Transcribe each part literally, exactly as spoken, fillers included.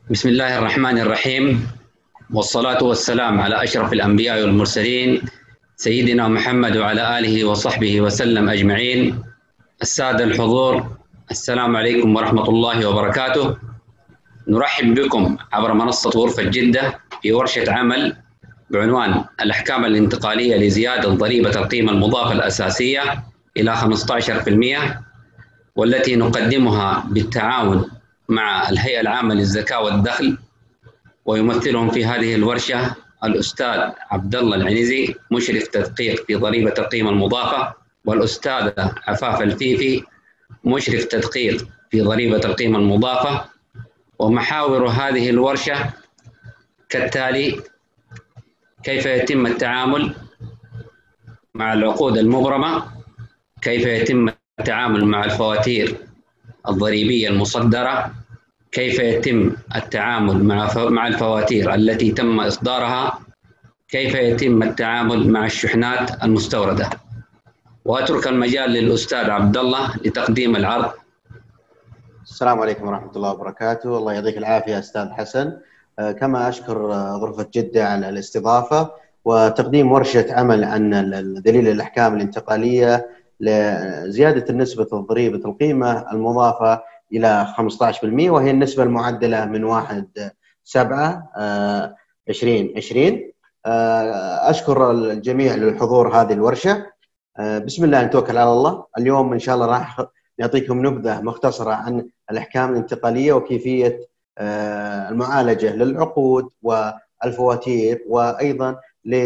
بسم الله الرحمن الرحيم، والصلاة والسلام على أشرف الأنبياء والمرسلين سيدنا محمد وعلى آله وصحبه وسلم أجمعين. السادة الحضور، السلام عليكم ورحمة الله وبركاته. نرحب بكم عبر منصة غرفة جدة في ورشة عمل بعنوان الأحكام الانتقالية لزيادة ضريبة القيمة المضافة الأساسية إلى خمسة عشر بالمئة، والتي نقدمها بالتعاون مع الهيئة العامة للزكاة والدخل. ويمثلهم في هذه الورشة الأستاذ عبد الله العنزي مشرف تدقيق في ضريبة القيمة المضافة، والأستاذة عفاف الفيفي مشرف تدقيق في ضريبة القيمة المضافة. ومحاور هذه الورشة كالتالي: كيف يتم التعامل مع العقود المبرمة، كيف يتم التعامل مع الفواتير الضريبية المصدرة، كيف يتم التعامل مع مع الفواتير التي تم إصدارها، كيف يتم التعامل مع الشحنات المستوردة. وأترك المجال للأستاذ عبد الله لتقديم العرض. السلام عليكم ورحمة الله وبركاته. الله يعطيك العافية أستاذ حسن. كما أشكر غرفة جدة على الاستضافة وتقديم ورشة عمل عن دليل الأحكام الانتقالية لزيادة النسبة الضريبة القيمة المضافة إلى خمسة عشر بالمئة، وهي النسبة المعدلة من واحد سبعة عشرين عشرين. أشكر الجميع للحضور هذه الورشة. بسم الله نتوكل على الله. اليوم إن شاء الله راح نعطيكم نبذة مختصرة عن الأحكام الانتقالية وكيفية المعالجة للعقود والفواتير، وأيضا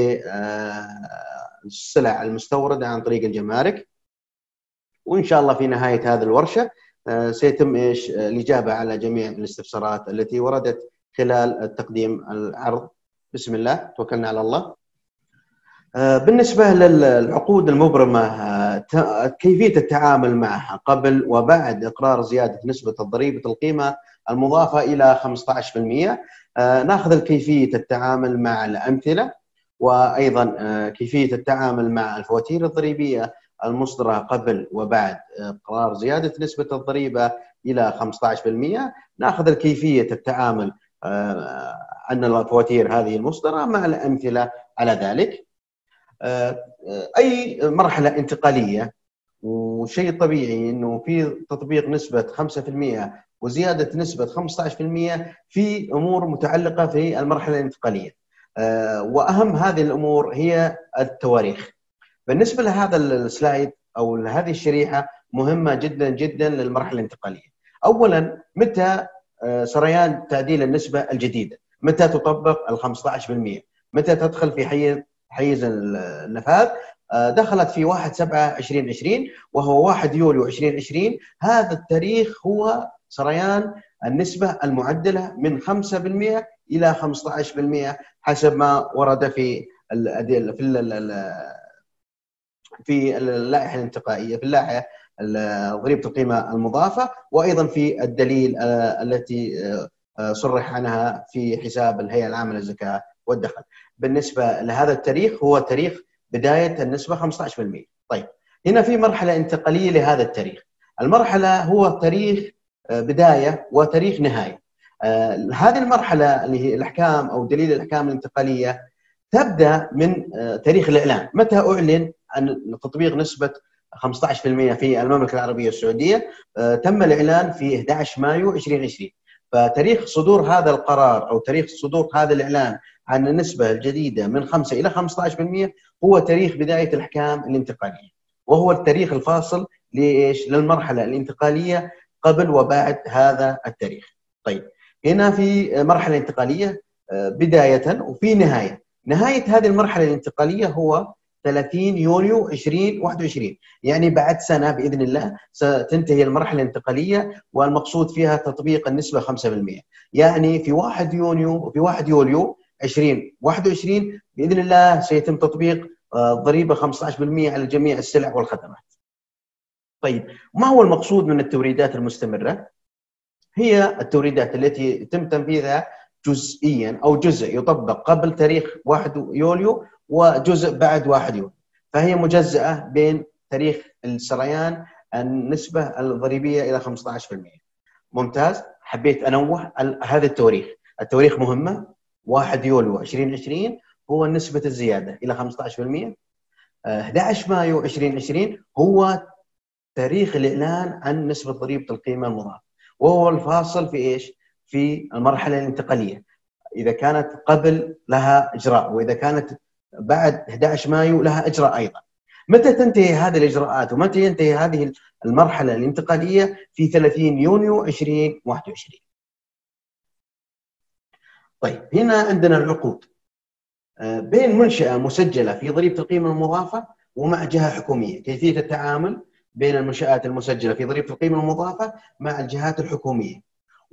للسلع المستوردة عن طريق الجمارك. وإن شاء الله في نهاية هذه الورشة سيتم إيش الإجابة على جميع الاستفسارات التي وردت خلال تقديم العرض. بسم الله توكلنا على الله. بالنسبة للعقود المبرمة، كيفية التعامل معها قبل وبعد إقرار زيادة نسبة ضريبة القيمة المضافة إلى خمسة عشر بالمئة. نأخذ كيفية التعامل مع الأمثلة، وأيضا كيفية التعامل مع الفواتير الضريبية المصدرة قبل وبعد إقرار زيادة نسبة الضريبة إلى خمسة عشر بالمئة. نأخذ كيفية التعامل عن الفواتير هذه المصدرة مع الأمثلة على ذلك. أي مرحلة انتقالية، وشيء طبيعي أنه في تطبيق نسبة خمسة بالمئة وزيادة نسبة خمسة عشر بالمئة في أمور متعلقة في المرحلة الانتقالية، وأهم هذه الأمور هي التواريخ. بالنسبة لهذا السلايد أو لهذه الشريحة مهمة جدا جدا للمرحلة الانتقالية. أولا، متى سريان تعديل النسبة الجديدة؟ متى تطبق ال خمسة عشر بالمئة؟ متى تدخل في حيز حيز النفاذ؟ دخلت في واحد سبعة عشرين عشرين، وهو واحد يوليو عشرين عشرين. هذا التاريخ هو سريان النسبة المعدلة من خمسة بالمئة إلى خمسة عشر بالمئة حسب ما ورد في الأدلة في في اللائحة الانتقائية، في اللائحة ضريبة القيمة المضافة، وأيضا في الدليل التي صرح عنها في حساب الهيئة العامة للزكاة والدخل. بالنسبة لهذا التاريخ هو تاريخ بداية النسبة خمسة عشر بالمئة. طيب، هنا في مرحلة انتقالية لهذا التاريخ. المرحلة هو تاريخ بداية وتاريخ نهاية. آه هذه المرحلة اللي هي الأحكام أو دليل الأحكام الانتقالية تبدأ من آه تاريخ الإعلان. متى أعلن عن تطبيق نسبة خمسة عشر بالمئة في المملكة العربية السعودية؟ آه تم الإعلان في أحد عشر مايو عشرين عشرين. فتاريخ صدور هذا القرار أو تاريخ صدور هذا الإعلان عن النسبة الجديدة من خمسة إلى خمسة عشر بالمئة هو تاريخ بداية الأحكام الانتقالية، وهو التاريخ الفاصل لإيش؟ للمرحلة الانتقالية قبل وبعد هذا التاريخ. طيب، هنا في مرحلة انتقالية بداية وفي نهاية. نهاية هذه المرحلة الانتقالية هو ثلاثين يونيو عشرين واحد وعشرين، يعني بعد سنة بإذن الله ستنتهي المرحلة الانتقالية، والمقصود فيها تطبيق النسبة خمسة بالمئة. يعني في واحد يونيو في واحد يوليو عشرين واحد وعشرين بإذن الله سيتم تطبيق ضريبة خمسة عشر بالمئة على جميع السلع والخدمات. طيب، ما هو المقصود من التوريدات المستمرة؟ هي التوريدات التي يتم تنفيذها جزئيا أو جزء يطبق قبل تاريخ واحد يوليو وجزء بعد واحد يوليو، فهي مجزأة بين تاريخ السريان النسبة الضريبية إلى خمسة عشر بالمئة. ممتاز. حبيت انوه هذا التواريخ، التواريخ مهمه. واحد يوليو ألفين وعشرين هو نسبه الزياده الى خمسة عشر بالمئة. أحد عشر مايو ألفين وعشرين هو تاريخ الاعلان عن نسبه ضريبه القيمه المضافه، وهو الفاصل في ايش؟ في المرحله الانتقاليه، اذا كانت قبل لها اجراء، واذا كانت بعد أحد عشر مايو لها اجراء ايضا. متى تنتهي هذه الاجراءات ومتى ينتهي هذه المرحله الانتقاليه؟ في ثلاثين يونيو ألفين وواحد وعشرين. طيب هنا عندنا العقود بين منشأة مسجلة في ضريبة القيمة المضافة ومع جهة حكومية. كيفية التعامل بين المنشآت المسجلة في ضريبة القيمة المضافة مع الجهات الحكومية،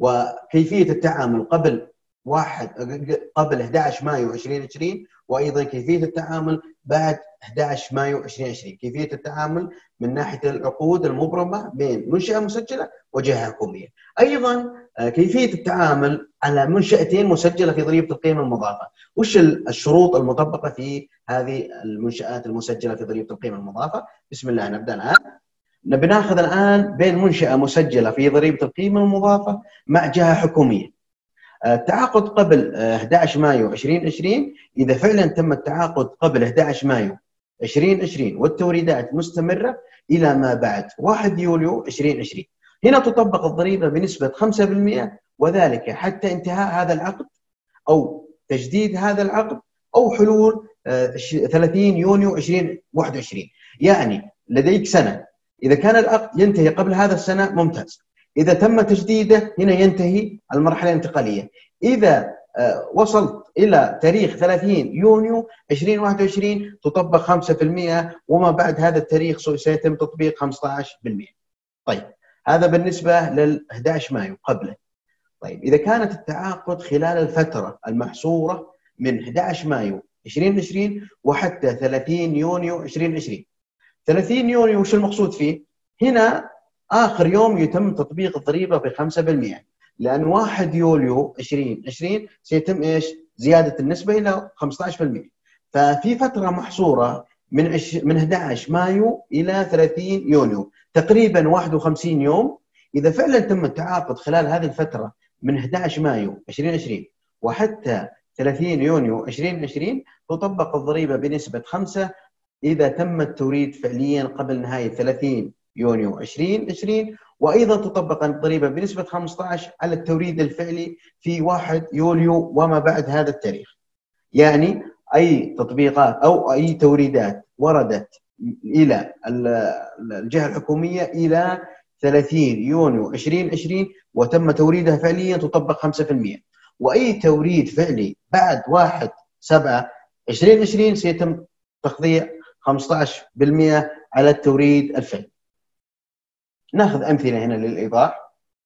وكيفية التعامل قبل واحد قبل أحد عشر مايو ألفين وعشرين، وأيضا كيفية التعامل بعد أحد عشر مايو ألفين وعشرين. كيفية التعامل من ناحية العقود المبرمة بين منشأة مسجلة وجهة حكومية. أيضا كيفية التعامل على منشأتين مسجلة في ضريبة القيمة المضافة. وش الشروط المطبقة في هذه المنشآت المسجلة في ضريبة القيمة المضافة؟ بسم الله نبدأ الآن. نبي ناخذ الآن بين منشأة مسجلة في ضريبة القيمة المضافة مع جهة حكومية. التعاقد قبل أحد عشر مايو ألفين وعشرين، إذا فعلا تم التعاقد قبل أحد عشر مايو ألفين وعشرين والتوريدات مستمرة إلى ما بعد واحد يوليو ألفين وعشرين، هنا تطبق الضريبة بنسبة خمسة بالمئة، وذلك حتى انتهاء هذا العقد أو تجديد هذا العقد أو حلول ثلاثين يونيو ألفين وواحد وعشرين. يعني لديك سنة، إذا كان العقد ينتهي قبل هذا السنة ممتاز، إذا تم تجديده هنا ينتهي المرحلة الانتقالية. إذا وصلت إلى تاريخ ثلاثين يونيو ألفين وواحد وعشرين تطبق خمسة بالمئة، وما بعد هذا التاريخ سيتم تطبيق خمسة عشر بالمئة. طيب هذا بالنسبة لل أحد عشر مايو قبله. طيب إذا كانت التعاقد خلال الفترة المحصورة من أحد عشر مايو ألفين وعشرين وحتى ثلاثين يونيو ألفين وعشرين. ثلاثين يونيو وش المقصود فيه؟ هنا آخر يوم يتم تطبيق الضريبة ب خمسة بالمئة، لأن واحد يوليو ألفين وعشرين سيتم إيش؟ زيادة النسبة إلى خمسة عشر بالمئة. ففي فترة محصورة من عش... من أحد عشر مايو إلى ثلاثين يونيو، تقريبا واحد وخمسين يوم. إذا فعلا تم التعاقد خلال هذه الفترة من أحد عشر مايو ألفين وعشرين وحتى ثلاثين يونيو ألفين وعشرين تطبق الضريبة بنسبة خمسة إذا تم التوريد فعليا قبل نهاية ثلاثين يونيو ألفين وعشرين، وأيضا تطبق الضريبة بنسبة خمسة عشر على التوريد الفعلي في واحد يوليو وما بعد هذا التاريخ. يعني أي تطبيقات أو أي توريدات وردت إلى الجهة الحكومية إلى ثلاثين يونيو ألفين وعشرين وتم توريدها فعليا تطبق خمسة بالمئة، وأي توريد فعلي بعد واحد سبعة ألفين وعشرين سيتم تخضيع خمسة عشر بالمئة على التوريد الفعلي. ناخذ أمثلة هنا للإيضاح.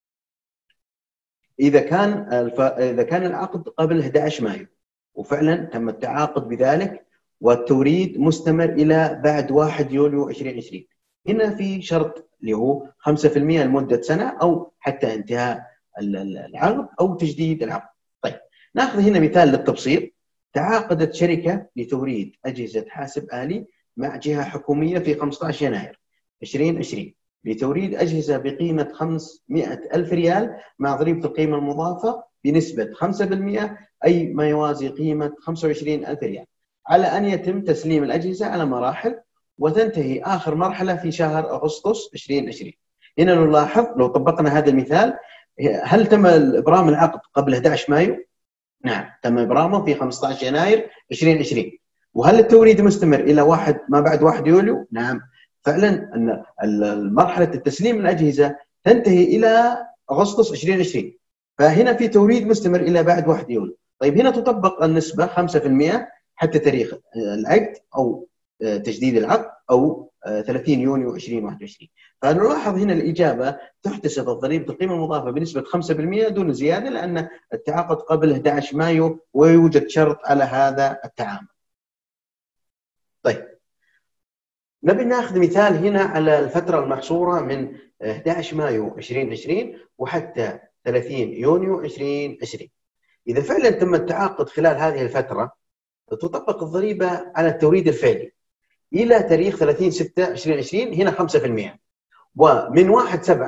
إذا كان الف... إذا كان العقد قبل أحد عشر مايو وفعلا تم التعاقد بذلك والتوريد مستمر إلى بعد واحد يوليو ألفين وعشرين، هنا في شرط اللي هو خمسة بالمئة لمدة سنة أو حتى انتهاء العقد أو تجديد العقد. طيب ناخذ هنا مثال للتبسيط. تعاقدت شركة لتوريد أجهزة حاسب آلي مع جهة حكومية في خمسة عشر يناير ألفين وعشرين لتوريد أجهزة بقيمة خمسمئة ألف ريال مع ضريبة القيمة المضافة بنسبة خمسة بالمئة، أي ما يوازي قيمة خمسة وعشرين ألف ريال، على أن يتم تسليم الأجهزة على مراحل وتنتهي آخر مرحلة في شهر أغسطس ألفين وعشرين. هنا نلاحظ لو طبقنا هذا المثال، هل تم إبرام العقد قبل أحد عشر مايو؟ نعم تم إبرامه في خمسة عشر يناير ألفين وعشرين. وهل التوريد مستمر إلى واحد ما بعد واحد يوليو؟ نعم فعلا أن مرحلة التسليم الأجهزة تنتهي إلى أغسطس ألفين وعشرين، فهنا في توريد مستمر إلى بعد واحد يوليو. طيب هنا تطبق النسبة خمسة بالمئة حتى تاريخ العقد أو تجديد العقد أو ثلاثين يونيو ألفين وواحد وعشرين. فنلاحظ هنا الإجابة تحتسب ضريبة القيمة المضافة بنسبة خمسة بالمئة دون زيادة، لأن التعاقد قبل أحد عشر مايو ويوجد شرط على هذا التعامل. طيب نبي ناخذ مثال هنا على الفترة المحصورة من أحد عشر مايو ألفين وعشرين وحتى ثلاثين يونيو ألفين وعشرين. إذا فعلا تم التعاقد خلال هذه الفترة تطبق الضريبة على التوريد الفعلي إلى تاريخ ثلاثين ستة ألفين وعشرين، هنا خمسة بالمئة، ومن واحد سبعة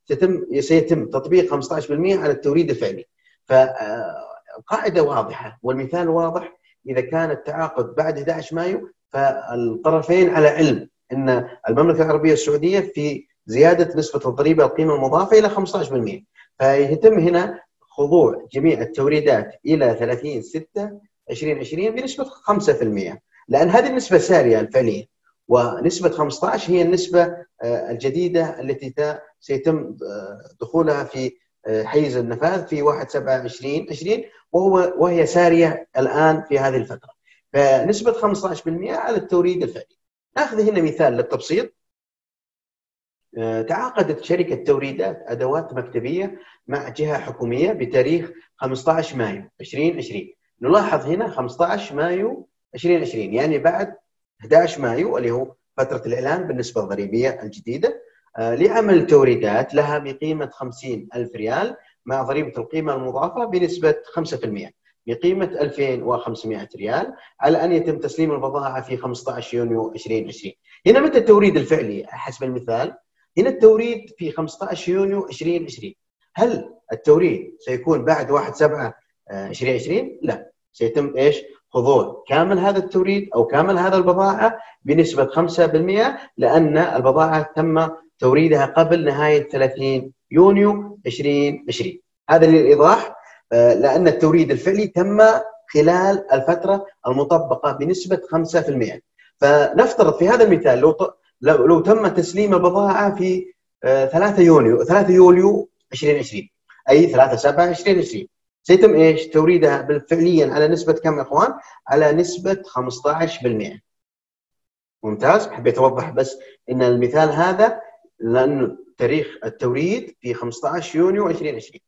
سيتم سيتم تطبيق خمسة عشر بالمئة على التوريد الفعلي. فالقاعدة واضحة والمثال واضح. إذا كان التعاقد بعد أحد عشر مايو فالطرفين على علم أن المملكة العربية السعودية في زيادة نسبة الضريبة القيمة المضافة إلى خمسة عشر بالمئة، فيتم هنا خضوع جميع التوريدات إلى ثلاثين ستة ألفين وعشرين بنسبة خمسة بالمئة، لأن هذه النسبة سارية الفعلية، ونسبة خمسة عشر هي النسبة الجديدة التي سيتم دخولها في حيز النفاذ في واحد سبعة ألفين وعشرين، وهو وهي سارية الآن في هذه الفترة. فنسبة خمسة عشر بالمئة على التوريد الفعلي. ناخذ هنا مثال للتبسيط. تعاقدت شركة توريدات أدوات مكتبية مع جهة حكومية بتاريخ خمسة عشر مايو ألفين وعشرين. نلاحظ هنا خمسة عشر مايو ألفين وعشرين، يعني بعد أحد عشر مايو اللي هو فترة الإعلان بالنسبة الضريبية الجديدة، لعمل توريدات لها بقيمة خمسين ألف ريال مع ضريبة القيمة المضافة بنسبة خمسة بالمئة بقيمة ألفين وخمسمئة ريال، على أن يتم تسليم البضاعة في خمسة عشر يونيو ألفين وعشرين. هنا متى التوريد الفعلي حسب المثال؟ هنا التوريد في خمسة عشر يونيو ألفين وعشرين. هل التوريد سيكون بعد واحد سبعة ألفين وعشرين؟ لا، سيتم ايش؟ خضوع كامل هذا التوريد او كامل هذا البضاعه بنسبه خمسة بالمئة، لان البضاعه تم توريدها قبل نهايه ثلاثين يونيو ألفين وعشرين. هذا للايضاح، لان التوريد الفعلي تم خلال الفتره المطبقه بنسبه خمسة بالمئة. فنفترض في هذا المثال لو لو, لو تم تسليم البضاعه في ثلاثة يونيو ثلاثة يوليو ألفين وعشرين، اي ثلاثة سبعة ألفين وعشرين، سيتم ايش؟ توريدها فعليا على نسبه كم يا اخوان؟ على نسبه خمسة عشر بالمئة. ممتاز. حبيت اوضح بس ان المثال هذا لانه تاريخ التوريد في خمسة عشر يونيو ألفين وعشرين.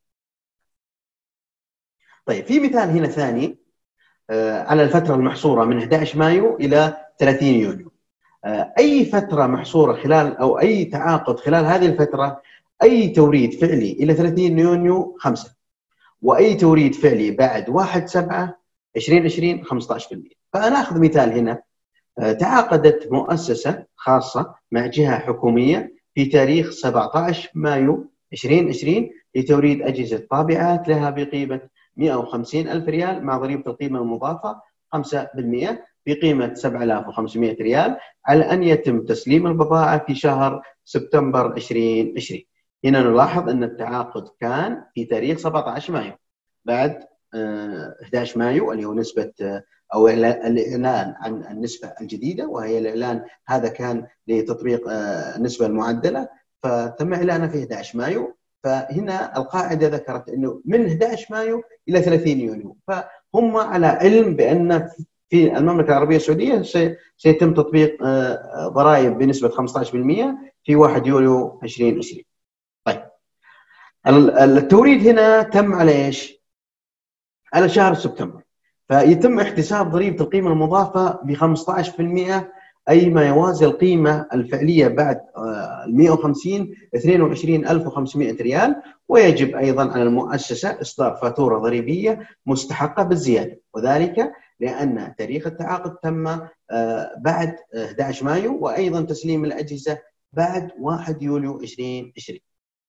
طيب في مثال هنا ثاني على الفتره المحصوره من أحد عشر مايو الى ثلاثين يونيو. اي فتره محصوره خلال او اي تعاقد خلال هذه الفتره، اي توريد فعلي الى ثلاثين يونيو خمسة، واي توريد فعلي بعد واحد سبعة ألفين وعشرين خمسة عشر بالمئة. فانا اخذ مثال هنا. تعاقدت مؤسسه خاصه مع جهه حكوميه في تاريخ سبعة عشر مايو ألفين وعشرين لتوريد اجهزه طابعات لها بقيمه مئة وخمسين ألف ريال مع ضريبه القيمه المضافه خمسة بالمئة بقيمه سبعة آلاف وخمسمئة ريال، على ان يتم تسليم البضاعه في شهر سبتمبر ألفين وعشرين. هنا نلاحظ ان التعاقد كان في تاريخ سبعة عشر مايو، بعد أحد عشر مايو اللي هو نسبه او الاعلان عن النسبه الجديده، وهي الاعلان هذا كان لتطبيق النسبه المعدله، فتم اعلانها في أحد عشر مايو. فهنا القاعده ذكرت انه من أحد عشر مايو الى ثلاثين يونيو، فهم على علم بان في المملكه العربيه السعوديه سيتم تطبيق ضرائب بنسبه خمسة عشر بالمئة في واحد يوليو ألفين وعشرين. طيب التوريد هنا تم على ايش؟ على شهر سبتمبر، فيتم احتساب ضريبه القيمه المضافه ب خمسة عشر بالمئة، اي ما يوازي القيمه الفعليه بعد مئة وخمسين اثنين وعشرين ألف وخمسمئة ريال. ويجب ايضا على المؤسسه اصدار فاتوره ضريبيه مستحقه بالزياده، وذلك لان تاريخ التعاقد تم بعد أحد عشر مايو، وايضا تسليم الاجهزه بعد واحد يوليو ألفين وعشرين.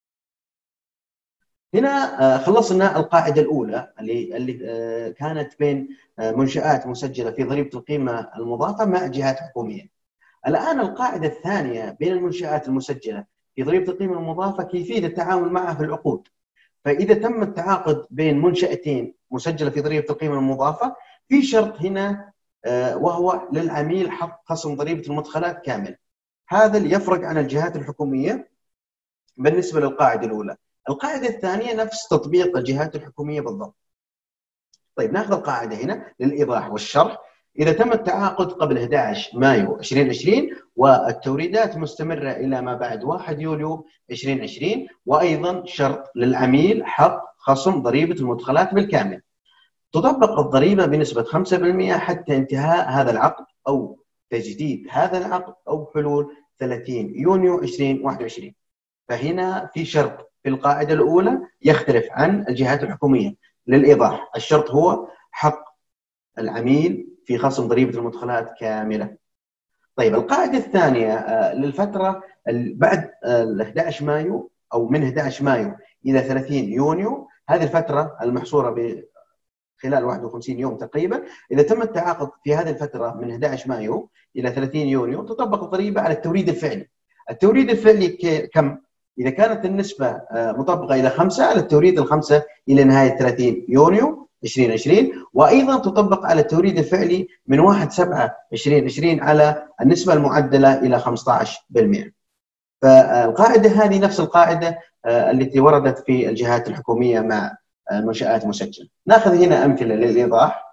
هنا خلصنا القاعدة الأولى اللي اللي كانت بين منشآت مسجلة في ضريبة القيمة المضافة مع جهات حكومية. الآن القاعدة الثانية بين المنشآت المسجلة في ضريبة القيمة المضافة كيفية التعامل معها في العقود. فإذا تم التعاقد بين منشأتين مسجلة في ضريبة القيمة المضافة، في شرط هنا وهو للعميل حق خصم ضريبة المدخلات كامل. هذا اللي يفرق عن الجهات الحكومية بالنسبة للقاعدة الأولى. القاعدة الثانية نفس تطبيق الجهات الحكومية بالضبط. طيب ناخذ القاعدة هنا للإيضاح والشرح. إذا تم التعاقد قبل أحد عشر مايو ألفين وعشرين والتوريدات مستمرة إلى ما بعد واحد يوليو ألفين وعشرين، وأيضا شرط للعميل حق خصم ضريبة المدخلات بالكامل، تطبق الضريبة بنسبة خمسة بالمئة حتى انتهاء هذا العقد أو تجديد هذا العقد أو حلول ثلاثين يونيو ألفين وواحد وعشرين. فهنا في شرط في القاعدة الأولى يختلف عن الجهات الحكومية. للإيضاح، الشرط هو حق العميل في خصم ضريبة المدخلات كاملة. طيب القاعدة الثانية للفترة بعد أحد عشر مايو أو من أحد عشر مايو إلى ثلاثين يونيو، هذه الفترة المحصورة ب خلال واحد وخمسين يوم تقريبا، إذا تم التعاقد في هذه الفترة من أحد عشر مايو إلى ثلاثين يونيو تطبق الضريبة على التوريد الفعلي. التوريد الفعلي كم؟ إذا كانت النسبة مطبقة إلى خمسة، على التوريد الخمسة إلى نهاية ثلاثين يونيو ألفين وعشرين، وأيضا تطبق على التوريد الفعلي من واحد سبعة ألفين وعشرين على النسبة المعدلة إلى خمسة عشر بالمئة. فالقاعدة هذه نفس القاعدة التي وردت في الجهات الحكومية مع منشآت مسجلة. ناخذ هنا أمثلة للإيضاح.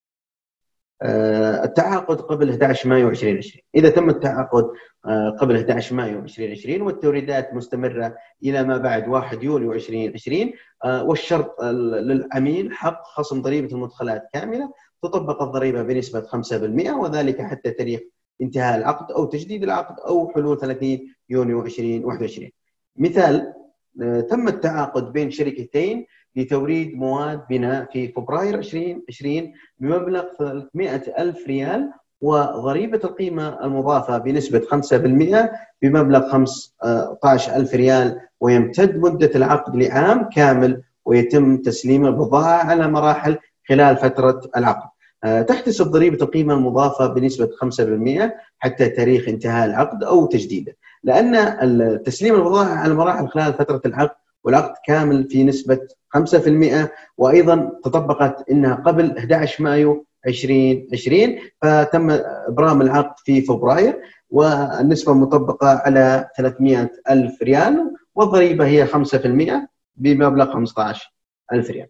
التعاقد قبل أحد عشر مايو ألفين وعشرين، إذا تم التعاقد قبل أحد عشر مايو ألفين وعشرين والتوريدات مستمرة إلى ما بعد واحد يوليو ألفين وعشرين، والشرط للعميل حق خصم ضريبة المدخلات كاملة، تطبق الضريبة بنسبة خمسة بالمئة، وذلك حتى تاريخ انتهاء العقد أو تجديد العقد أو حلول ثلاثين يونيو ألفين وواحد وعشرين. مثال: تم التعاقد بين شركتين لتوريد مواد بناء في فبراير ألفين وعشرين بمبلغ ثلاثمئة ألف ريال، وضريبة القيمة المضافة بنسبة خمسة بالمئة بمبلغ خمسة عشر ألف ريال، ويمتد مدة العقد لعام كامل، ويتم تسليم البضاعة على مراحل خلال فترة العقد. تحتسب ضريبة القيمة المضافة بنسبة خمسة بالمئة حتى تاريخ انتهاء العقد أو تجديده، لأن تسليم البضاعة على مراحل خلال فترة العقد والعقد كامل في نسبة خمسة بالمئة، وأيضا تطبقت إنها قبل أحد عشر مايو ألفين وعشرين، فتم إبرام العقد في فبراير، والنسبة مطبقة على ثلاثمئة ألف ريال، والضريبة هي خمسة بالمئة بمبلغ خمسة عشر ألف ريال.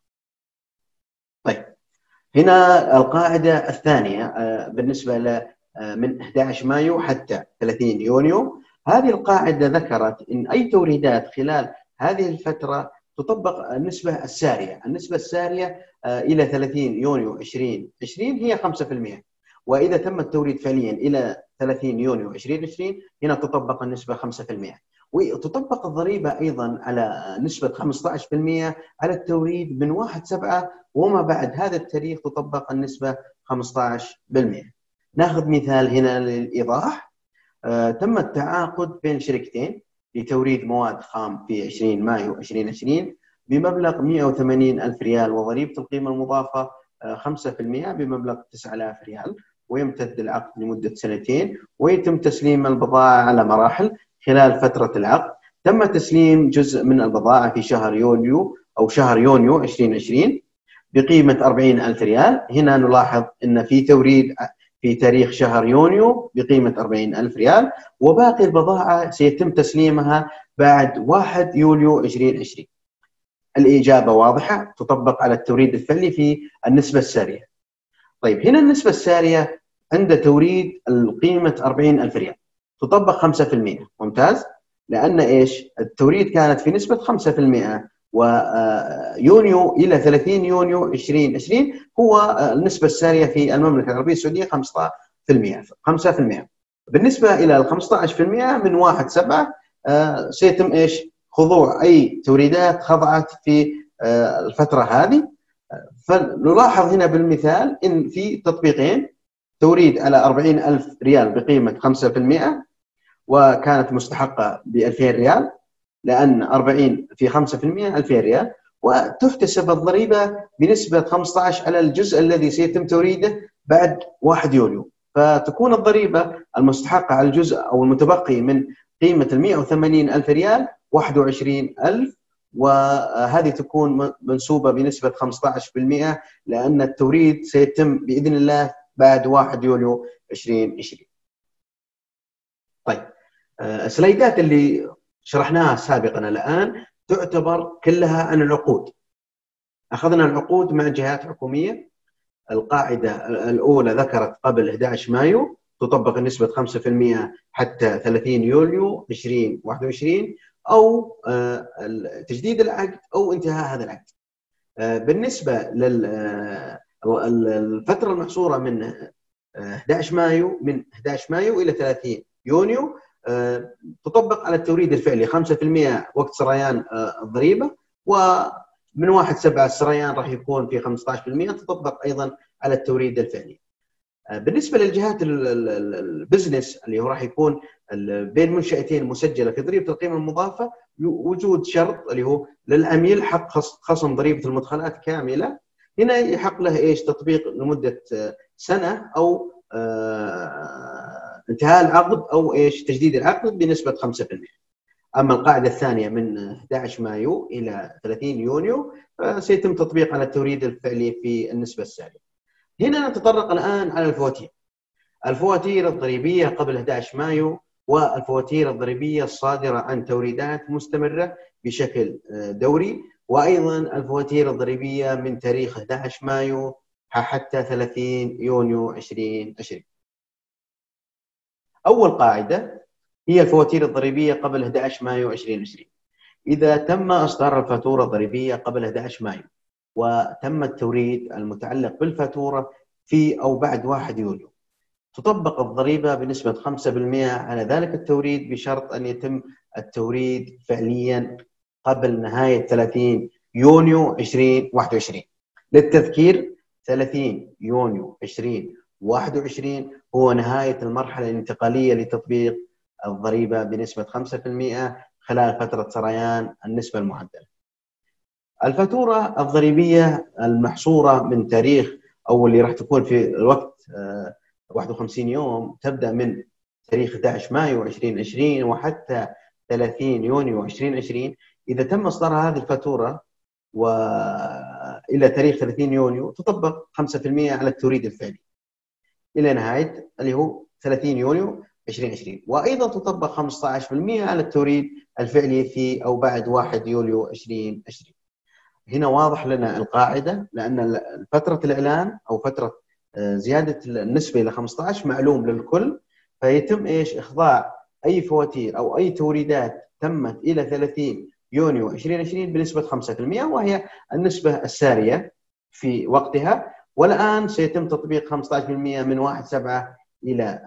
طيب، هنا القاعدة الثانية بالنسبة ل من أحد عشر مايو حتى ثلاثين يونيو. هذه القاعدة ذكرت إن أي توريدات خلال هذه الفترة تطبق النسبة السارية. النسبة السارية إلى ثلاثين يونيو ألفين وعشرين هي خمسة بالمئة، وإذا تم التوريد فعليا إلى ثلاثين يونيو ألفين وعشرين هنا تطبق النسبة خمسة بالمئة، وتطبق الضريبة أيضا على نسبة خمسة عشر بالمئة على التوريد من واحد سبعة، وما بعد هذا التاريخ تطبق النسبة خمسة عشر بالمئة. ناخذ مثال هنا للإيضاح. آه، تم التعاقد بين شركتين لتوريد مواد خام في عشرين مايو ألفين وعشرين بمبلغ مئة وثمانين ألف ريال، وضريبة القيمة المضافة آه خمسة بالمئة بمبلغ تسعة آلاف ريال، ويمتد العقد لمدة سنتين، ويتم تسليم البضاعة على مراحل خلال فترة العقد. تم تسليم جزء من البضاعة في شهر يوليو أو شهر يونيو ألفين وعشرين بقيمة أربعين ألف ريال. هنا نلاحظ أن في توريد في تاريخ شهر يونيو بقيمة أربعين ألف ريال، وباقي البضاعة سيتم تسليمها بعد واحد يوليو ألفين وعشرين. الإجابة واضحة، تطبق على التوريد الفعلي في النسبة السارية. طيب، هنا النسبة السارية عند توريد القيمة أربعين ألف ريال تطبق خمسة بالمئة. ممتاز، لأن إيش؟ التوريد كانت في نسبة خمسة بالمئة، ويونيو إلى ثلاثين يونيو ألفين وعشرين هو النسبة السارية في المملكة العربية السعودية خمسة بالمئة. خمسة بالمئة. بالنسبة إلى ال خمسة عشر بالمئة من واحد سبعة سيتم إيش؟ خضوع أي توريدات خضعت في الفترة هذه. فنلاحظ هنا بالمثال إن في تطبيقين: توريد على أربعين ألف ريال بقيمة خمسة بالمئة وكانت مستحقة ب ألفين ريال، لأن أربعين في خمسة بالمئة ألفين ريال، وتحتسب الضريبة بنسبة خمسة عشر على الجزء الذي سيتم توريده بعد واحد يوليو، فتكون الضريبة المستحقة على الجزء أو المتبقي من قيمة ال مئة وثمانين ألف ريال واحد وعشرين ألف، وهذه تكون منسوبة بنسبة خمسة عشر بالمئة، لأن التوريد سيتم بإذن الله بعد واحد يوليو ألفين وعشرين. طيب، السلايدات اللي شرحناها سابقا الآن تعتبر كلها عن العقود. أخذنا العقود مع جهات حكومية. القاعدة الأولى ذكرت قبل أحد عشر مايو تطبق النسبة خمسة بالمئة حتى ثلاثين يوليو ألفين وواحد وعشرين، أو تجديد العقد أو انتهاء هذا العقد. بالنسبة للفترة المحصورة من أحد عشر مايو من أحد عشر مايو إلى ثلاثين يونيو تطبق على التوريد الفعلي خمسة بالمئة وقت سريان الضريبة، ومن واحد سبعة السريان راح يكون في خمسة عشر بالمئة تطبق أيضا على التوريد الفعلي. بالنسبة للجهات البزنس اللي هو راح يكون بين منشأتين مسجلة في ضريبة القيمة المضافة، وجود شرط اللي هو للعميل حق خصم ضريبة المدخلات كاملة. هنا يحق له ايش؟ تطبيق لمدة سنة او آه انتهاء العقد او ايش؟ تجديد العقد بنسبة خمسة بالمئة. اما القاعدة الثانية من أحد عشر مايو الى ثلاثين يونيو سيتم تطبيق على التوريد الفعلي في النسبة السالبة. هنا نتطرق الان على الفواتير. الفواتير الضريبية قبل أحد عشر مايو والفواتير الضريبية الصادرة عن توريدات مستمرة بشكل دوري، وأيضا الفواتير الضريبية من تاريخ أحد عشر مايو حتى ثلاثين يونيو ألفين وعشرين. أول قاعدة هي الفواتير الضريبية قبل أحد عشر مايو ألفين وعشرين. إذا تم إصدار الفاتورة الضريبية قبل أحد عشر مايو وتم التوريد المتعلق بالفاتورة في أو بعد واحد يوليو، تطبق الضريبة بنسبة خمسة بالمئة على ذلك التوريد بشرط أن يتم التوريد فعليا قبل نهاية ثلاثين يونيو ألفين وواحد وعشرين. للتذكير، ثلاثين يونيو ألفين وواحد وعشرين هو نهاية المرحلة الانتقالية لتطبيق الضريبة بنسبة خمسة بالمئة خلال فترة سريان النسبة المعدلة. الفاتورة الضريبية المحصورة من تاريخ أو اللي راح تكون في الوقت واحد وخمسين يوم تبدأ من تاريخ أحد عشر مايو ألفين وعشرين وحتى ثلاثين يونيو ألفين وعشرين. إذا تم إصدار هذه الفاتورة وإلى تاريخ ثلاثين يونيو تطبق خمسة بالمئة على التوريد الفعلي إلى نهاية اللي هو ثلاثين يونيو ألفين وعشرين، وأيضا تطبق خمسة عشر بالمئة على التوريد الفعلي في أو بعد واحد يوليو ألفين وعشرين. هنا واضح لنا القاعدة، لأن فترة الإعلان أو فترة زيادة النسبة إلى خمسة عشر معلوم للكل، فيتم إيش؟ إخضاع أي فواتير أو أي توريدات تمت إلى ثلاثين يونيو ألفين وعشرين بنسبة خمسة بالمئة، وهي النسبة السارية في وقتها. والآن سيتم تطبيق خمسة عشر بالمئة من واحد سبعة إلى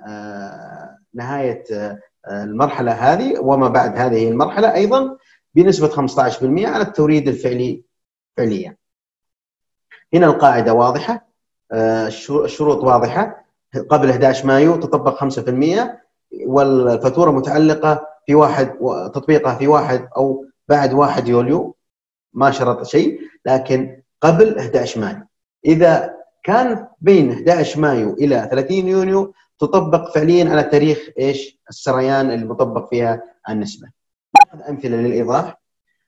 نهاية المرحلة هذه وما بعد هذه المرحلة أيضا بنسبة خمسة عشر بالمئة على التوريد الفعلي فعليا. هنا القاعدة واضحة، الشروط واضحة. قبل أحد عشر مايو تطبق خمسة بالمئة والفاتورة متعلقة في واحد تطبيقها في واحد أو بعد واحد يوليو، ما شرط شيء، لكن قبل أحد عشر مايو. إذا كان بين أحد عشر مايو إلى ثلاثين يونيو تطبق فعليا على تاريخ إيش؟ السريان اللي مطبق فيها النسبة. نأخذ أمثلة للإيضاح.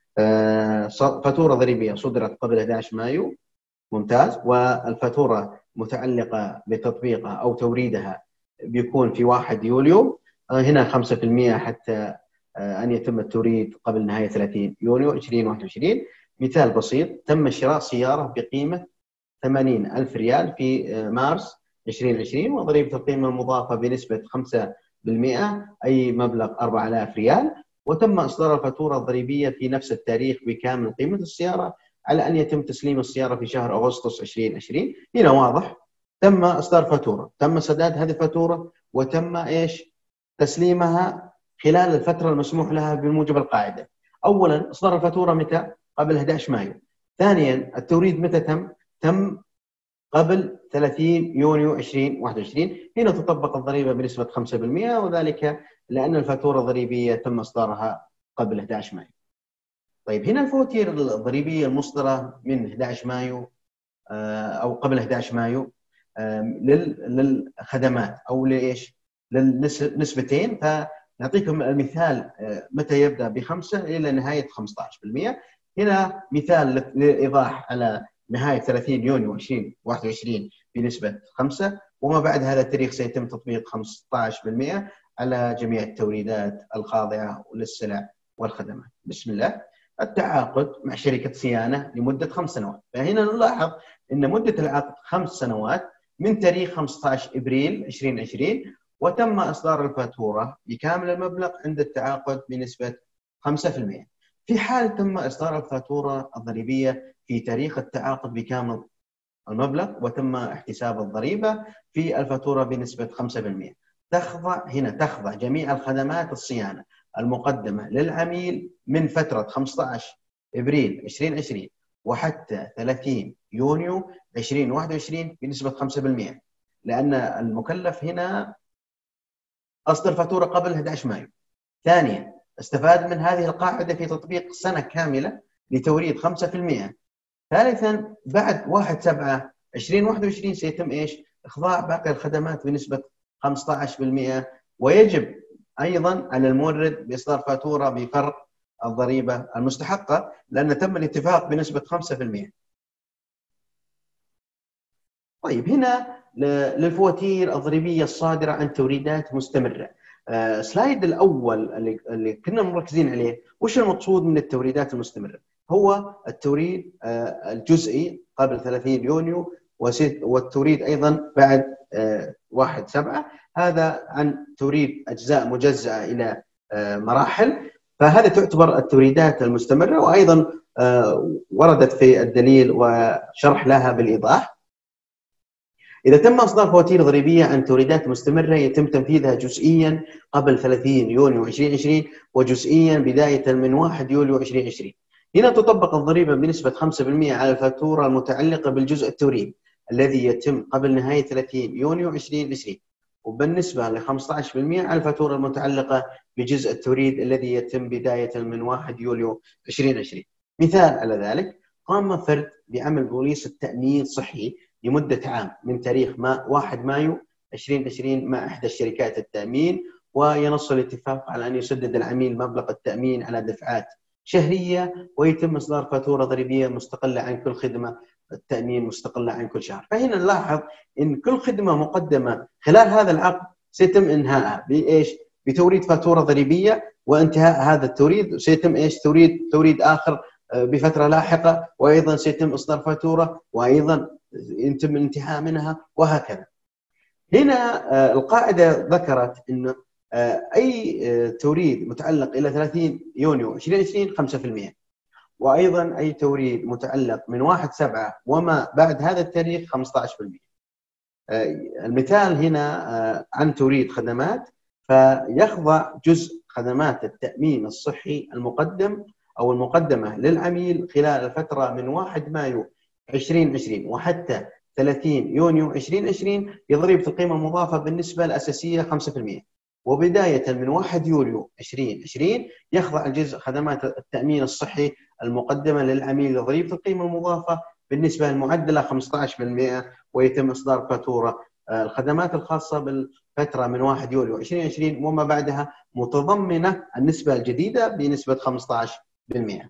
فاتورة ضريبية صدرت قبل أحد عشر مايو، ممتاز، والفاتورة متعلقة بتطبيقها أو توريدها بيكون في واحد يوليو، هنا خمسة بالمئة حتى أن يتم التوريد قبل نهاية ثلاثين يونيو ألفين وواحد وعشرين. مثال بسيط، تم شراء سيارة بقيمة ثمانين ألف ريال في مارس ألفين وعشرين وضريبة القيمة المضافة بنسبة خمسة بالمئة أي مبلغ أربعة آلاف ريال، وتم إصدار الفاتورة الضريبية في نفس التاريخ بكامل قيمة السيارة على أن يتم تسليم السيارة في شهر أغسطس ألفين وعشرين. هنا واضح، تم إصدار فاتورة، تم سداد هذه الفاتورة، وتم إيش؟ تسليمها خلال الفترة المسموح لها بموجب القاعدة. أولاً إصدار الفاتورة متى؟ قبل أحد عشر مايو. ثانياً التوريد متى تم؟ تم قبل ثلاثين يونيو ألفين وواحد وعشرين. هنا تطبق الضريبة بنسبة خمسة بالمئة، وذلك لأن الفاتورة الضريبية تم إصدارها قبل أحد عشر مايو. طيب هنا الفواتير الضريبية المصدرة من أحد عشر مايو أو قبل أحد عشر مايو للخدمات أو لإيش؟ للنسبتين. فنعطيكم المثال متى يبدأ بخمسة إلى نهاية خمسة عشر بالمئة. هنا مثال للإيضاح على نهاية ثلاثين يونيو ألفين وواحد وعشرين بنسبة خمسة، وما بعد هذا التاريخ سيتم تطبيق خمسة عشر بالمئة على جميع التوريدات الخاضعة للسلع والخدمات. بسم الله. التعاقد مع شركة صيانة لمدة خمس سنوات. فهنا نلاحظ أن مدة العقد خمس سنوات من تاريخ خمسة عشر إبريل ألفين وعشرين، وتم إصدار الفاتورة بكامل المبلغ عند التعاقد بنسبة خمسة بالمئة. في حال تم إصدار الفاتورة الضريبية في تاريخ التعاقد بكامل المبلغ وتم احتساب الضريبة في الفاتورة بنسبة خمسة بالمئة، تخضع هنا تخضع جميع الخدمات الصيانة المقدمة للعميل من فترة خمسة عشر إبريل ألفين وعشرين وحتى ثلاثين يونيو ألفين وواحد وعشرين بنسبة خمسة بالمئة، لأن المكلف هنا أصدر فاتورة قبل أحد عشر مايو. ثانيا استفاد من هذه القاعدة في تطبيق سنة كاملة لتوريد خمسة بالمئة. ثالثا بعد واحد سبعة ألفين وواحد وعشرين سيتم ايش؟ اخضاع باقي الخدمات بنسبة خمسة عشر بالمئة، ويجب ايضا على المورد باصدار فاتورة بفرق الضريبة المستحقة لان تم الاتفاق بنسبة خمسة بالمئة. طيب هنا للفواتير الضريبية الصادرة عن توريدات مستمرة. آه سلايد الأول اللي, اللي كنا مركزين عليه، وش المقصود من التوريدات المستمرة؟ هو التوريد آه الجزئي قبل ثلاثين يونيو، والتوريد أيضا بعد آه واحد سبعة، هذا عن توريد أجزاء مجزأة إلى آه مراحل، فهذه تعتبر التوريدات المستمرة، وأيضا آه وردت في الدليل وشرح لها بالإيضاح. إذا تم إصدار فواتير ضريبية عن توريدات مستمرة يتم تنفيذها جزئياً قبل ثلاثين يونيو ألفين وعشرين وجزئياً بداية من واحد يوليو ألفين وعشرين. هنا تطبق الضريبة بنسبة خمسة بالمئة على الفاتورة المتعلقة بالجزء التوريد الذي يتم قبل نهاية ثلاثين يونيو ألفين وعشرين، وبالنسبة ل خمسة عشر بالمئة على الفاتورة المتعلقة بجزء التوريد الذي يتم بداية من واحد يوليو ألفين وعشرين. مثال على ذلك، قام فرد بعمل بوليصة تأمين صحي لمدة عام من تاريخ ما واحد مايو ألفين وعشرين مع إحدى الشركات التأمين، وينص الاتفاق على أن يسدد العميل مبلغ التأمين على دفعات شهرية، ويتم إصدار فاتورة ضريبية مستقلة عن كل خدمة التأمين مستقلة عن كل شهر. فهنا نلاحظ أن كل خدمة مقدمة خلال هذا العقد سيتم إنهائها بإيش؟ بتوريد فاتورة ضريبية، وانتهاء هذا التوريد سيتم إيش؟ توريد توريد آخر بفترة لاحقة، وأيضا سيتم إصدار فاتورة، وأيضا يتم الانتهاء منها، وهكذا. هنا القاعدة ذكرت أن أي توريد متعلق إلى ثلاثين يونيو ألفين وعشرين خمسة بالمئة، وأيضا أي توريد متعلق من واحد سبعة وما بعد هذا التاريخ خمسة عشر بالمئة. المثال هنا عن توريد خدمات، فيخضع جزء خدمات التأمين الصحي المقدم أو المقدمة للعميل خلال الفترة من واحد مايو ألفين وعشرين وحتى ثلاثين يونيو ألفين وعشرين لضريبة القيمة المضافة بالنسبة الأساسية خمسة بالمئة، وبداية من واحد يوليو ألفين وعشرين يخضع الجزء خدمات التأمين الصحي المقدمة للعميل لضريبة القيمة المضافة بالنسبة المعدلة خمسة عشر بالمئة، ويتم إصدار فاتورة الخدمات الخاصة بالفترة من واحد يوليو ألفين وعشرين وما بعدها متضمنة النسبة الجديدة بنسبة خمسة عشر بالمئة.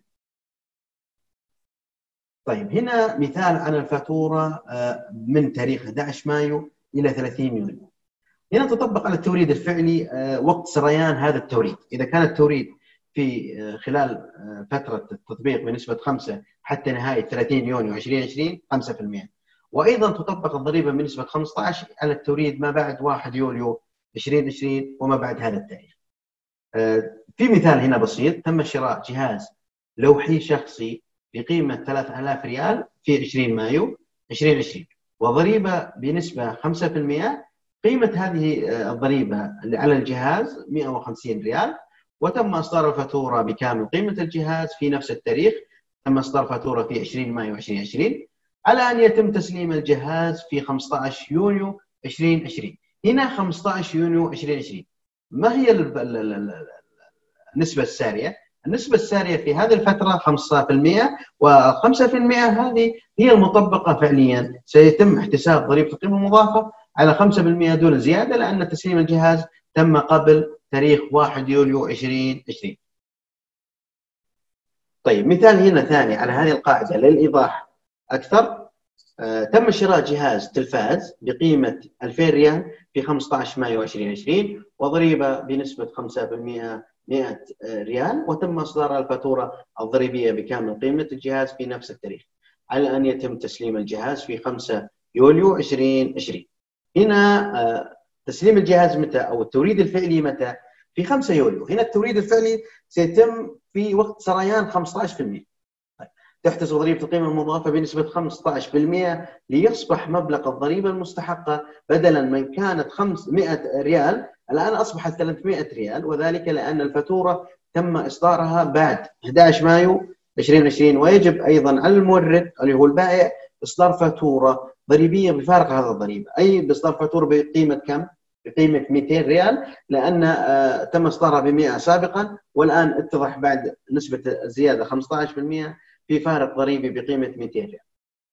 طيب هنا مثال عن الفاتورة من تاريخ أحد عشر مايو إلى ثلاثين يونيو. هنا تطبق على التوريد الفعلي وقت سريان هذا التوريد. إذا كان التوريد في خلال فترة التطبيق بنسبة خمسة حتى نهاية ثلاثين يونيو ألفين وعشرين خمسة بالمئة، وأيضا تطبق الضريبة بنسبة خمسة عشر على التوريد ما بعد واحد يوليو ألفين وعشرين وما بعد هذا التاريخ. في مثال هنا بسيط، تم شراء جهاز لوحي شخصي بقيمة ثلاثة آلاف ريال في عشرين مايو ألفين وعشرين، وضريبة بنسبة خمسة بالمئة. قيمة هذه الضريبة على الجهاز مئة وخمسين ريال، وتم إصدار الفاتورة بكامل قيمة الجهاز في نفس التاريخ. تم إصدار فاتورة في عشرين مايو ألفين وعشرين على أن يتم تسليم الجهاز في خمسة عشر يونيو ألفين وعشرين. هنا خمسة عشر يونيو ألفين وعشرين ما هي النسبة السارية؟ النسبة السارية في هذه الفترة خمسة بالمئة، وخمسة بالمئة هذه هي المطبقة فعليا. سيتم احتساب ضريبة القيمة المضافة على خمسة بالمئة دون زيادة، لأن تسليم الجهاز تم قبل تاريخ واحد يوليو ألفين وعشرين. طيب مثال هنا ثاني على هذه القاعدة للإيضاح أكثر. آه تم شراء جهاز تلفاز بقيمة ألفين ريال في خمسة عشر مايو ألفين وعشرين، وضريبة بنسبة خمسة بالمئة مئة ريال، وتم إصدار الفاتورة الضريبية بكامل قيمة الجهاز في نفس التاريخ على أن يتم تسليم الجهاز في خمسة يوليو ألفين وعشرين. هنا آه تسليم الجهاز متى أو التوريد الفعلي متى؟ في خمسة يوليو. هنا التوريد الفعلي سيتم في وقت سريان خمسة عشر بالمئة. تحتسب ضريبة القيمة المضافة بنسبة خمسة عشر بالمئة ليصبح مبلغ الضريبة المستحقة بدلا من كانت خمسمئة ريال الآن أصبحت ثلاثمئة ريال، وذلك لأن الفاتورة تم إصدارها بعد أحد عشر مايو ألفين وعشرين. ويجب أيضا على المورد اللي هو البائع إصدار فاتورة ضريبية بفارق هذا الضريبة، أي بإصدار فاتورة بقيمة كم؟ بقيمة مئتين ريال، لأن آه، تم إصدارها ب مئة سابقا، والآن اتضح بعد نسبة الزيادة خمسة عشر بالمئة في فارق ضريبي بقيمة مئتين ريال.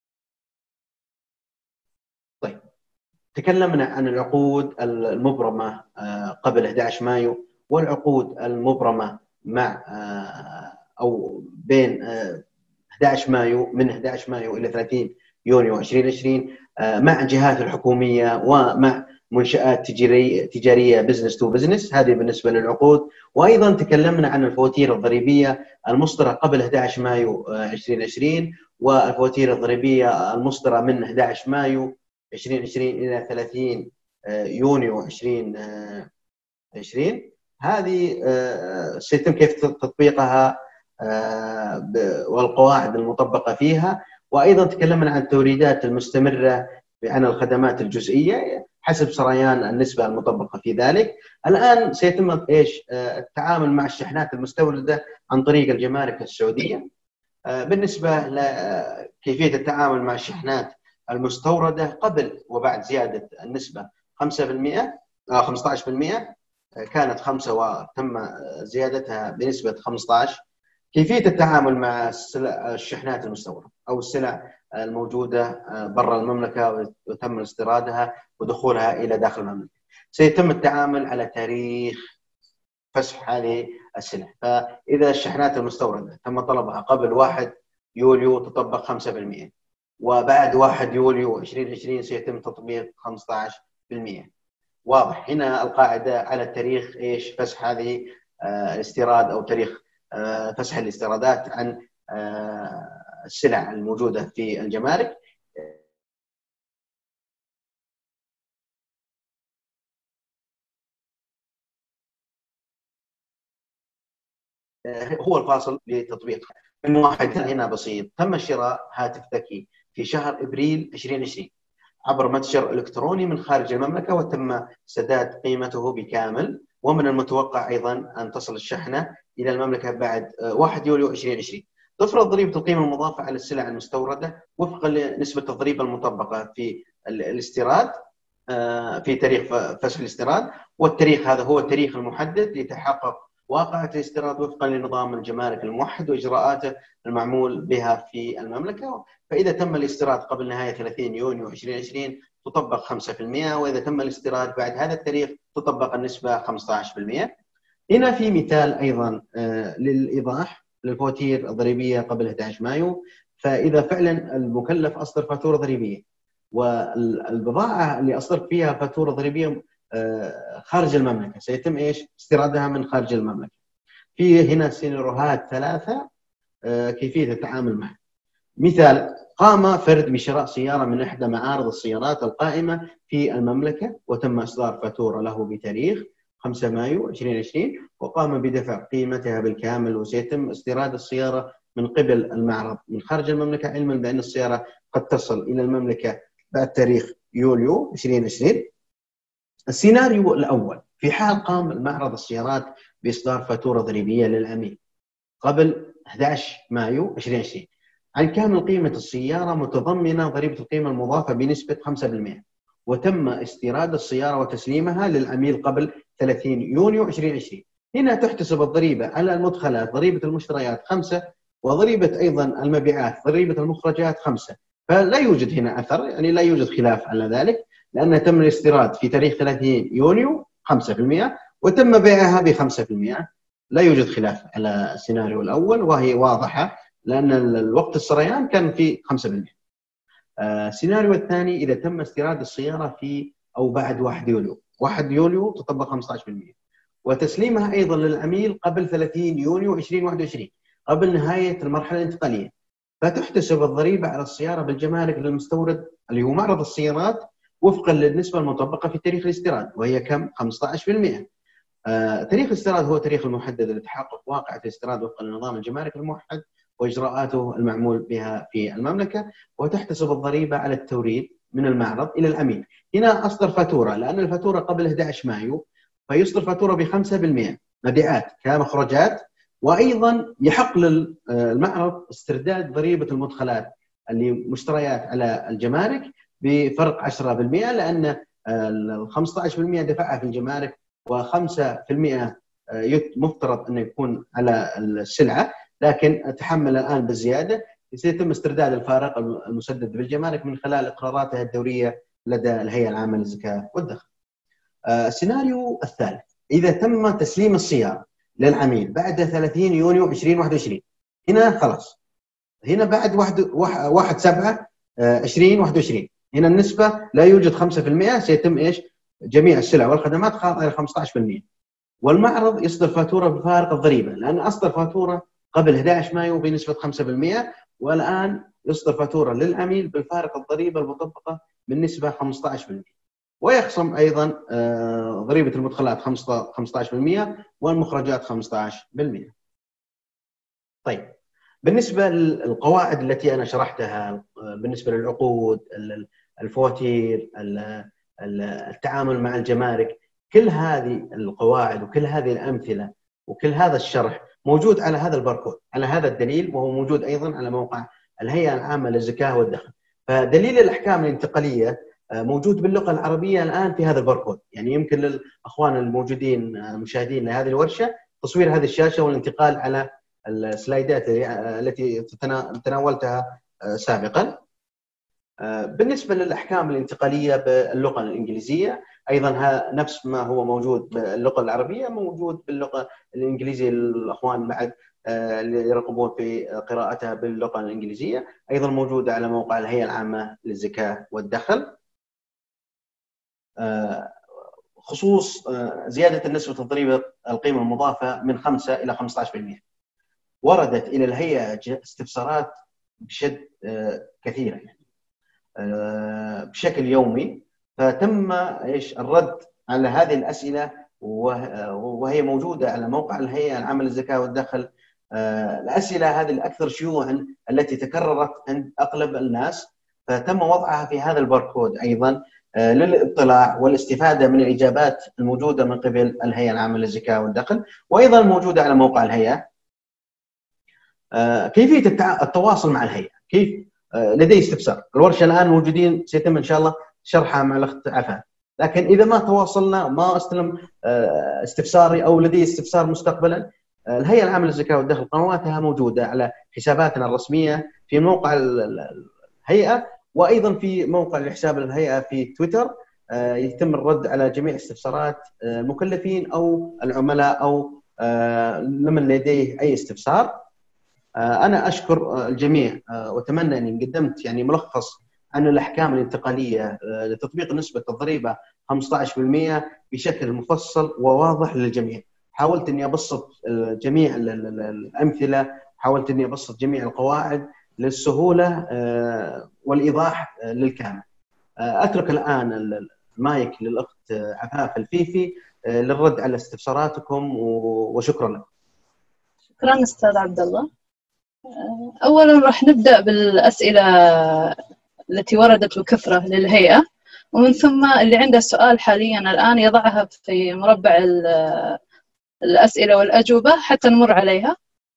طيب، تكلمنا عن العقود المبرمة آه، قبل أحد عشر مايو، والعقود المبرمة مع آه، أو بين آه، أحد عشر مايو، من أحد عشر مايو إلى ثلاثين يونيو ألفين وعشرين آه، مع الجهات الحكومية ومع منشآت تجارية تجارية بزنس تو بزنس. هذه بالنسبة للعقود. وأيضا تكلمنا عن الفواتير الضريبية المصدرة قبل أحد عشر مايو ألفين وعشرين، والفواتير الضريبية المصدرة من أحد عشر مايو ألفين وعشرين إلى ثلاثين يونيو ألفين وعشرين. هذه سيتم كيف تطبيقها والقواعد المطبقة فيها. وأيضا تكلمنا عن التوريدات المستمرة عن الخدمات الجزئية حسب سريان النسبة المطبقة في ذلك. الآن سيتم إيش التعامل مع الشحنات المستوردة عن طريق الجمارك السعودية. بالنسبة لكيفية التعامل مع الشحنات المستوردة قبل وبعد زيادة النسبة خمسة بالمئة خمسة عشر بالمئة، كانت خمسة وتم زيادتها بنسبة خمسة عشر. كيفية التعامل مع الشحنات المستوردة أو السلع الموجودة برا المملكة وتم استيرادها ودخولها إلى داخل المملكة، سيتم التعامل على تاريخ فسح هذه السلع. فإذا الشحنات المستوردة تم طلبها قبل واحد يوليو تطبق خمسة بالمئة، وبعد واحد يوليو ألفين وعشرين سيتم تطبيق خمسة عشر بالمئة. واضح هنا القاعدة على التاريخ إيش فسح هذه الاستيراد أو تاريخ فسح الاستيرادات عن السلع الموجودة في الجمارك. هو الفاصل لتطبيقها. من واحد هنا بسيط، تم شراء هاتف ذكي في شهر ابريل ألفين وعشرين عبر متجر الكتروني من خارج المملكه، وتم سداد قيمته بكامل، ومن المتوقع ايضا ان تصل الشحنه الى المملكه بعد واحد يوليو ألفين وعشرين. تفرض ضريبه القيمه المضافه على السلع المستورده وفقا لنسبه الضريبه المطبقه في الاستيراد في تاريخ فسح الاستيراد، والتاريخ هذا هو التاريخ المحدد لتحقق واقعة الاستيراد وفقا لنظام الجمارك الموحد واجراءاته المعمول بها في المملكه. فاذا تم الاستيراد قبل نهايه ثلاثين يونيو ألفين وعشرين تطبق خمسة بالمئة، واذا تم الاستيراد بعد هذا التاريخ تطبق النسبه خمسة عشر بالمئة. هنا في مثال ايضا للايضاح للفواتير الضريبيه قبل أحد عشر مايو. فاذا فعلا المكلف اصدر فاتوره ضريبيه والبضاعه اللي اصدر فيها فاتوره ضريبيه خارج المملكه، سيتم ايش؟ استيرادها من خارج المملكه. في هنا سيناريوهات ثلاثه كيفيه التعامل معها. مثال، قام فرد بشراء سياره من احدى معارض السيارات القائمه في المملكه، وتم اصدار فاتوره له بتاريخ خمسة مايو ألفين وعشرين، وقام بدفع قيمتها بالكامل، وسيتم استيراد السياره من قبل المعرض من خارج المملكه، علما بان السياره قد تصل الى المملكه بعد تاريخ يوليو ألفين وعشرين. السيناريو الأول، في حال قام المعرض السيارات بإصدار فاتورة ضريبية للعميل قبل أحد عشر مايو ألفين وعشرين عن كامل قيمة السيارة متضمنة ضريبة القيمة المضافة بنسبة خمسة بالمئة، وتم استيراد السيارة وتسليمها للعميل قبل ثلاثين يونيو ألفين وعشرين. هنا تحتسب الضريبة على المدخلات ضريبة المشتريات خمسة، وضريبة أيضا المبيعات ضريبة المخرجات خمسة. فلا يوجد هنا أثر، يعني لا يوجد خلاف على ذلك، لأن تم الاستيراد في تاريخ ثلاثين يونيو خمسة بالمئة وتم بيعها ب خمسة بالمئة. لا يوجد خلاف على السيناريو الأول، وهي واضحة لأن الوقت السريان كان في خمسة بالمئة. السيناريو الثاني، إذا تم استيراد السيارة في أو بعد واحد يوليو واحد يوليو تطبق خمسة عشر بالمئة، وتسليمها أيضا للعميل قبل ثلاثين يونيو ألفين وواحد وعشرين قبل نهاية المرحلة الانتقالية، فتحتسب الضريبة على السيارة بالجمارك للمستورد اللي هو معرض السيارات وفقا للنسبة المطبقة في تاريخ الاستيراد، وهي كم؟ خمسة عشر بالمئة. آه، تاريخ الاستيراد هو تاريخ المحدد لتحقق واقعة الاستيراد وفقا لنظام الجمارك الموحد واجراءاته المعمول بها في المملكة، وتحتسب الضريبة على التوريد من المعرض الى العميل. هنا اصدر فاتورة، لان الفاتورة قبل أحد عشر مايو فيصدر فاتورة ب خمسة بالمئة مبيعات كمخرجات، وايضا يحق للمعرض استرداد ضريبة المدخلات اللي مشتريات على الجمارك بفرق عشرة بالمئة، لان ال خمسة عشر بالمئة دفعها في الجمارك، وخمسة بالمئة مفترض انه يكون على السلعه، لكن تحمل الان بالزياده. سيتم استرداد الفارق المسدد بالجمارك من خلال اقراراتها الدوريه لدى الهيئه العامه للزكاه والدخل. السيناريو الثالث، اذا تم تسليم السياره للعميل بعد ثلاثين يونيو ألفين وواحد وعشرين، هنا خلاص، هنا بعد واحد سبعة ألفين وواحد وعشرين، هنا النسبه لا يوجد خمسة بالمئة، سيتم ايش؟ جميع السلع والخدمات خاضعه الى خمسة عشر بالمئة. والمعرض يصدر فاتوره بفارق الضريبه، لان اصدر فاتوره قبل أحد عشر مايو بنسبه خمسة بالمئة، والان يصدر فاتوره للعميل بالفارق الضريبه المطبقه بالنسبه خمسة عشر بالمئة. ويخصم ايضا ضريبه المدخلات خمسة عشر بالمئة والمخرجات خمسة عشر بالمئة. طيب، بالنسبه للقواعد التي انا شرحتها، بالنسبه للعقود، الفواتير، التعامل مع الجمارك، كل هذه القواعد وكل هذه الامثله وكل هذا الشرح موجود على هذا الباركود، على هذا الدليل، وهو موجود ايضا على موقع الهيئه العامه للزكاه والدخل. فدليل الاحكام الانتقاليه موجود باللغه العربيه الان في هذا الباركود. يعني يمكن للاخوان الموجودين المشاهدين لهذه الورشه تصوير هذه الشاشه والانتقال على السلايدات التي تناولتها سابقا. بالنسبه للاحكام الانتقاليه باللغه الانجليزيه، ايضا نفس ما هو موجود باللغه العربيه موجود باللغه الانجليزيه للاخوان بعد اللي يرغبون في قراءتها باللغه الانجليزيه، ايضا موجوده على موقع الهيئه العامه للزكاه والدخل. خصوص زياده نسبه الضريبه القيمه المضافه من خمسة إلى خمسة عشر بالمئة، وردت الى الهيئه استفسارات بشد كثيره، يعني بشكل يومي، فتم ايش الرد على هذه الاسئله، وهي موجوده على موقع الهيئه العامه للزكاه والدخل. الاسئله هذه الاكثر شيوعا التي تكررت عند اغلب الناس، فتم وضعها في هذا الباركود ايضا للاطلاع والاستفاده من الاجابات الموجوده من قبل الهيئه العامه للزكاه والدخل، وايضا موجوده على موقع الهيئه. كيفيه التواصل مع الهيئه، كيف لدي استفسار، الورشه الان موجودين، سيتم ان شاء الله شرحها مع الاخت عفاف، لكن اذا ما تواصلنا، ما استلم استفساري او لدي استفسار مستقبلا، الهيئه العامه للزكاه والدخل قنواتها موجوده على حساباتنا الرسميه في موقع الهيئه، وايضا في موقع لحساب الهيئه في تويتر. يتم الرد على جميع استفسارات المكلفين او العملاء او لمن لديه اي استفسار. أنا أشكر الجميع وأتمنى أني قدمت يعني ملخص عن الأحكام الانتقالية لتطبيق نسبة الضريبة خمسة عشر بالمئة بشكل مفصل وواضح للجميع. حاولت أني أبسط جميع الأمثلة، حاولت أني أبسط جميع القواعد للسهولة والإيضاح للكامل. أترك الآن المايك للأخت عفاف الفيفي للرد على استفساراتكم، وشكرا لكم. شكرا أستاذ عبد الله. أولا راح نبدأ بالأسئلة التي وردت بكثرة للهيئة، ومن ثم اللي عنده سؤال حاليا الآن يضعها في مربع الأسئلة والأجوبة حتى نمر عليها.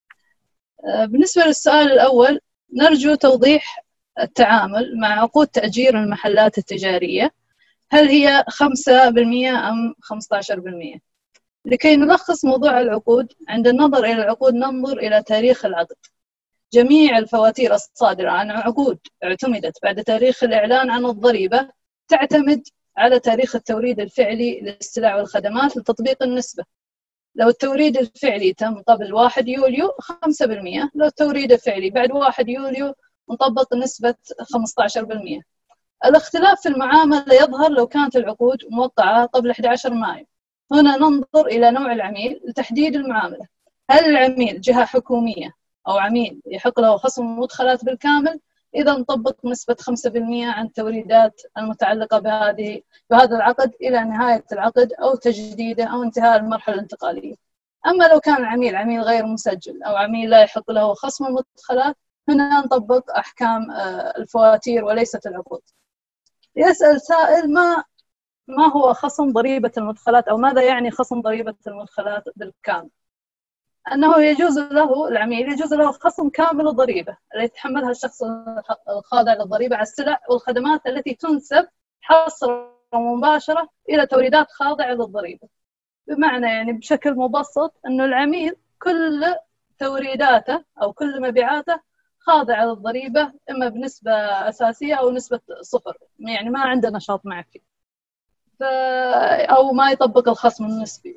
بالنسبة للسؤال الأول، نرجو توضيح التعامل مع عقود تأجير المحلات التجارية، هل هي خمسة بالمئة أم خمسة عشر بالمئة؟ لكي نلخص موضوع العقود، عند النظر إلى العقود ننظر إلى تاريخ العقد. جميع الفواتير الصادرة عن عقود اعتمدت بعد تاريخ الإعلان عن الضريبة تعتمد على تاريخ التوريد الفعلي للسلع والخدمات لتطبيق النسبة. لو التوريد الفعلي تم قبل واحد يوليو خمسة بالمئة، لو التوريد الفعلي بعد واحد يوليو نطبق نسبة خمسة عشر بالمئة. الاختلاف في المعاملة يظهر لو كانت العقود موقعة قبل أحد عشر مايو. هنا ننظر إلى نوع العميل لتحديد المعاملة، هل العميل جهة حكومية أو عميل يحق له خصم المدخلات بالكامل؟ إذا نطبق نسبة خمسة بالمئة عن التوريدات المتعلقة بهذه بهذا العقد إلى نهاية العقد أو تجديده أو انتهاء المرحلة الانتقالية. أما لو كان العميل عميل غير مسجل أو عميل لا يحق له خصم المدخلات، هنا نطبق أحكام الفواتير وليست العقود. يسأل سائل ما ما هو خصم ضريبة المدخلات، أو ماذا يعني خصم ضريبة المدخلات بالكامل؟ أنه يجوز له العميل يجوز له خصم كامل الضريبة التي يتحملها الشخص الخاضع للضريبة على السلع والخدمات التي تنسب حصرا مباشرة إلى توريدات خاضعة للضريبة. بمعنى يعني بشكل مبسط أنه العميل كل توريداته أو كل مبيعاته خاضعة للضريبة، إما بنسبة أساسية أو نسبة صفر، يعني ما عنده نشاط معفي ف... أو ما يطبق الخصم النسبي.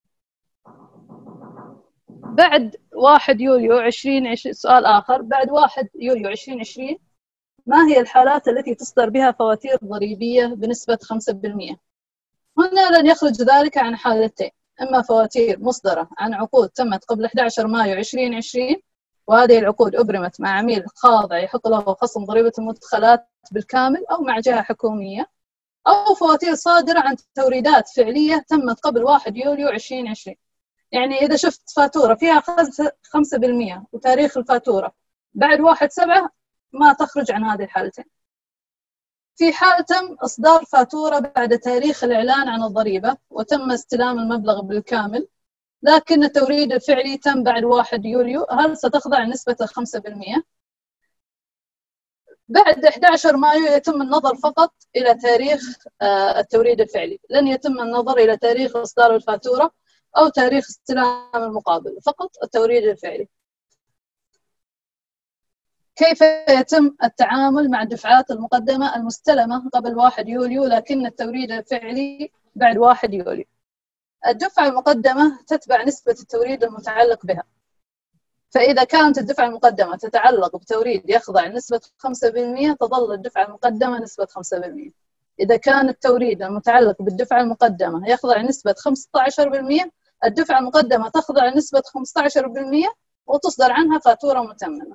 بعد واحد يوليو عشرين عشرين، سؤال آخر، بعد واحد يوليو عشرين عشرين ما هي الحالات التي تصدر بها فواتير ضريبية بنسبة خمسة بالمئة؟ هنا لن يخرج ذلك عن حالتين: إما فواتير مصدرة عن عقود تمت قبل أحد عشر مايو عشرين عشرين وهذه العقود أبرمت مع عميل خاضع يحق له خصم ضريبة المدخلات بالكامل أو مع جهة حكومية، أو فواتير صادرة عن توريدات فعلية تمت قبل واحد يوليو عشرين عشرين. يعني إذا شفت فاتورة فيها خمسة بالمئة وتاريخ الفاتورة بعد واحد سبعة ما تخرج عن هذه الحالتين. في حال تم إصدار فاتورة بعد تاريخ الإعلان عن الضريبة وتم استلام المبلغ بالكامل لكن التوريد الفعلي تم بعد واحد يوليو، هل ستخضع نسبة خمسة بالمئة؟ بعد أحد عشر مايو يتم النظر فقط إلى تاريخ التوريد الفعلي، لن يتم النظر إلى تاريخ إصدار الفاتورة أو تاريخ استلام المقابل، فقط التوريد الفعلي. كيف يتم التعامل مع الدفعات المقدمة المستلمة قبل واحد يوليو لكن التوريد الفعلي بعد واحد يوليو؟ الدفعة المقدمة تتبع نسبة التوريد المتعلق بها، فإذا كانت الدفعة المقدمة تتعلق بتوريد يخضع نسبة خمسة بالمئة تظل الدفعة المقدمة نسبة خمسة بالمئة. إذا كان التوريد المتعلق بالدفعة المقدمة يخضع نسبة خمسة عشر بالمئة الدفعة المقدمة تخضع نسبة خمسة عشر بالمئة وتصدر عنها فاتورة متممة.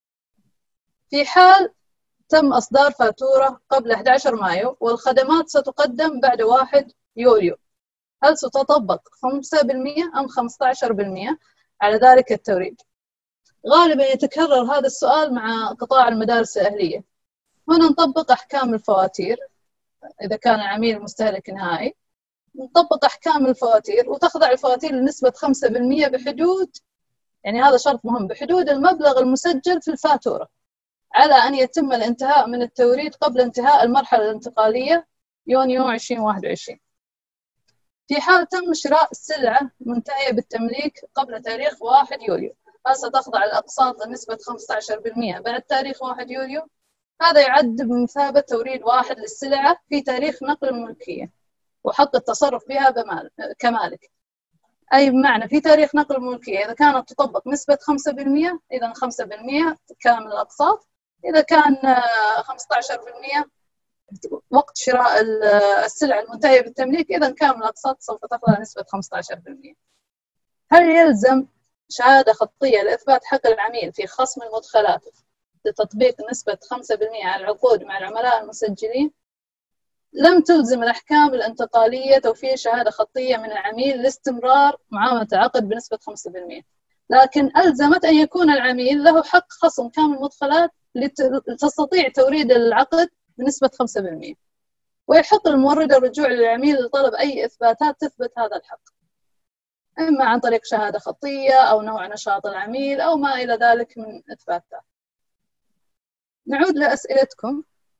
في حال تم إصدار فاتورة قبل أحد عشر مايو والخدمات ستقدم بعد واحد يوليو، هل ستطبق خمسة بالمئة أم خمسة عشر بالمئة على ذلك التوريد؟ غالبا يتكرر هذا السؤال مع قطاع المدارس الأهلية. هنا نطبق أحكام الفواتير إذا كان العميل مستهلك نهائي، نطبق أحكام الفواتير وتخضع الفواتير لنسبة خمسة بالمئة بحدود، يعني هذا شرط مهم، بحدود المبلغ المسجل في الفاتورة على أن يتم الانتهاء من التوريد قبل انتهاء المرحلة الانتقالية يونيو ألفين وواحد وعشرين. في حال تم شراء سلعة منتهية بالتمليك قبل تاريخ واحد يوليو، هل ستخضع الأقساط لنسبة خمسة عشر بالمئة بعد تاريخ واحد يوليو؟ هذا يعد بمثابة توريد واحد للسلعة في تاريخ نقل الملكية وحق التصرف بها كمالك، أي بمعنى في تاريخ نقل الملكية إذا كانت تطبق نسبة خمسة بالمئة إذا خمسة بالمئة كامل الأقساط، إذا كان خمسة عشر بالمئة وقت شراء السلع المنتهية بالتمليك إذا كامل الأقساط سوف تخضع نسبة خمسة عشر بالمئة. هل يلزم شهادة خطية لإثبات حق العميل في خصم المدخلات لتطبيق نسبة خمسة بالمئة على العقود مع العملاء المسجلين؟ لم تلزم الأحكام الانتقالية توفير شهادة خطية من العميل لاستمرار معاملة العقد بنسبة خمسة بالمئة، لكن ألزمت أن يكون العميل له حق خصم كامل المدخلات لتستطيع توريد العقد بنسبة خمسة بالمئة، ويحق المورد الرجوع للعميل لطلب أي إثباتات تثبت هذا الحق، إما عن طريق شهادة خطية أو نوع نشاط العميل أو ما إلى ذلك من إثباتات. نعود لأسئلتكم.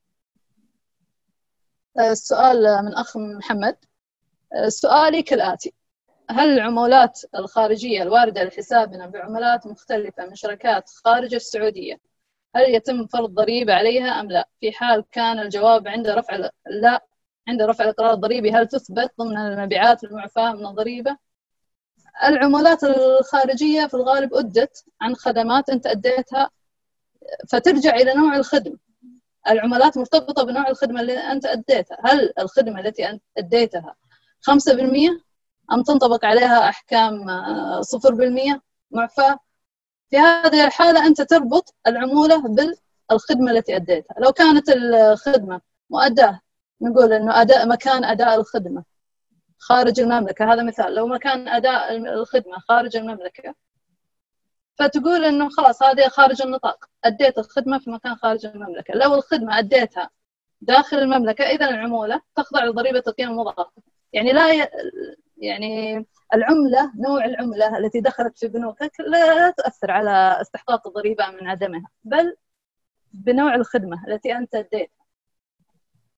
السؤال من أخ محمد، سؤالي كالآتي: هل العمولات الخارجية الواردة لحسابنا بعملات مختلفة من شركات خارج السعودية هل يتم فرض ضريبة عليها أم لا؟ في حال كان الجواب عند رفع لا عند رفع الإقرار الضريبي هل تثبت ضمن المبيعات المعفاة من الضريبة؟ العمولات الخارجية في الغالب أدت عن خدمات أنت أديتها فترجع إلى نوع الخدمة. العمولات مرتبطة بنوع الخدمة اللي أنت أديتها، هل الخدمة التي أنت أديتها خمسة بالمئة أم تنطبق عليها أحكام صفر بالمئة معفاة؟ في هذه الحالة أنت تربط العمولة بالخدمة التي أديتها. لو كانت الخدمة مؤداة نقول أنه أداء مكان أداء الخدمة خارج المملكة، هذا مثال. لو مكان أداء الخدمة خارج المملكة فتقول أنه خلاص هذه خارج النطاق، أديت الخدمة في مكان خارج المملكة. لو الخدمة أديتها داخل المملكة إذا العمولة تخضع لضريبة القيمة المضافة. يعني لا ي... يعني العملة، نوع العملة التي دخلت في بنوكك لا تؤثر على استحقاق الضريبة من عدمها، بل بنوع الخدمة التي أنت أديتها.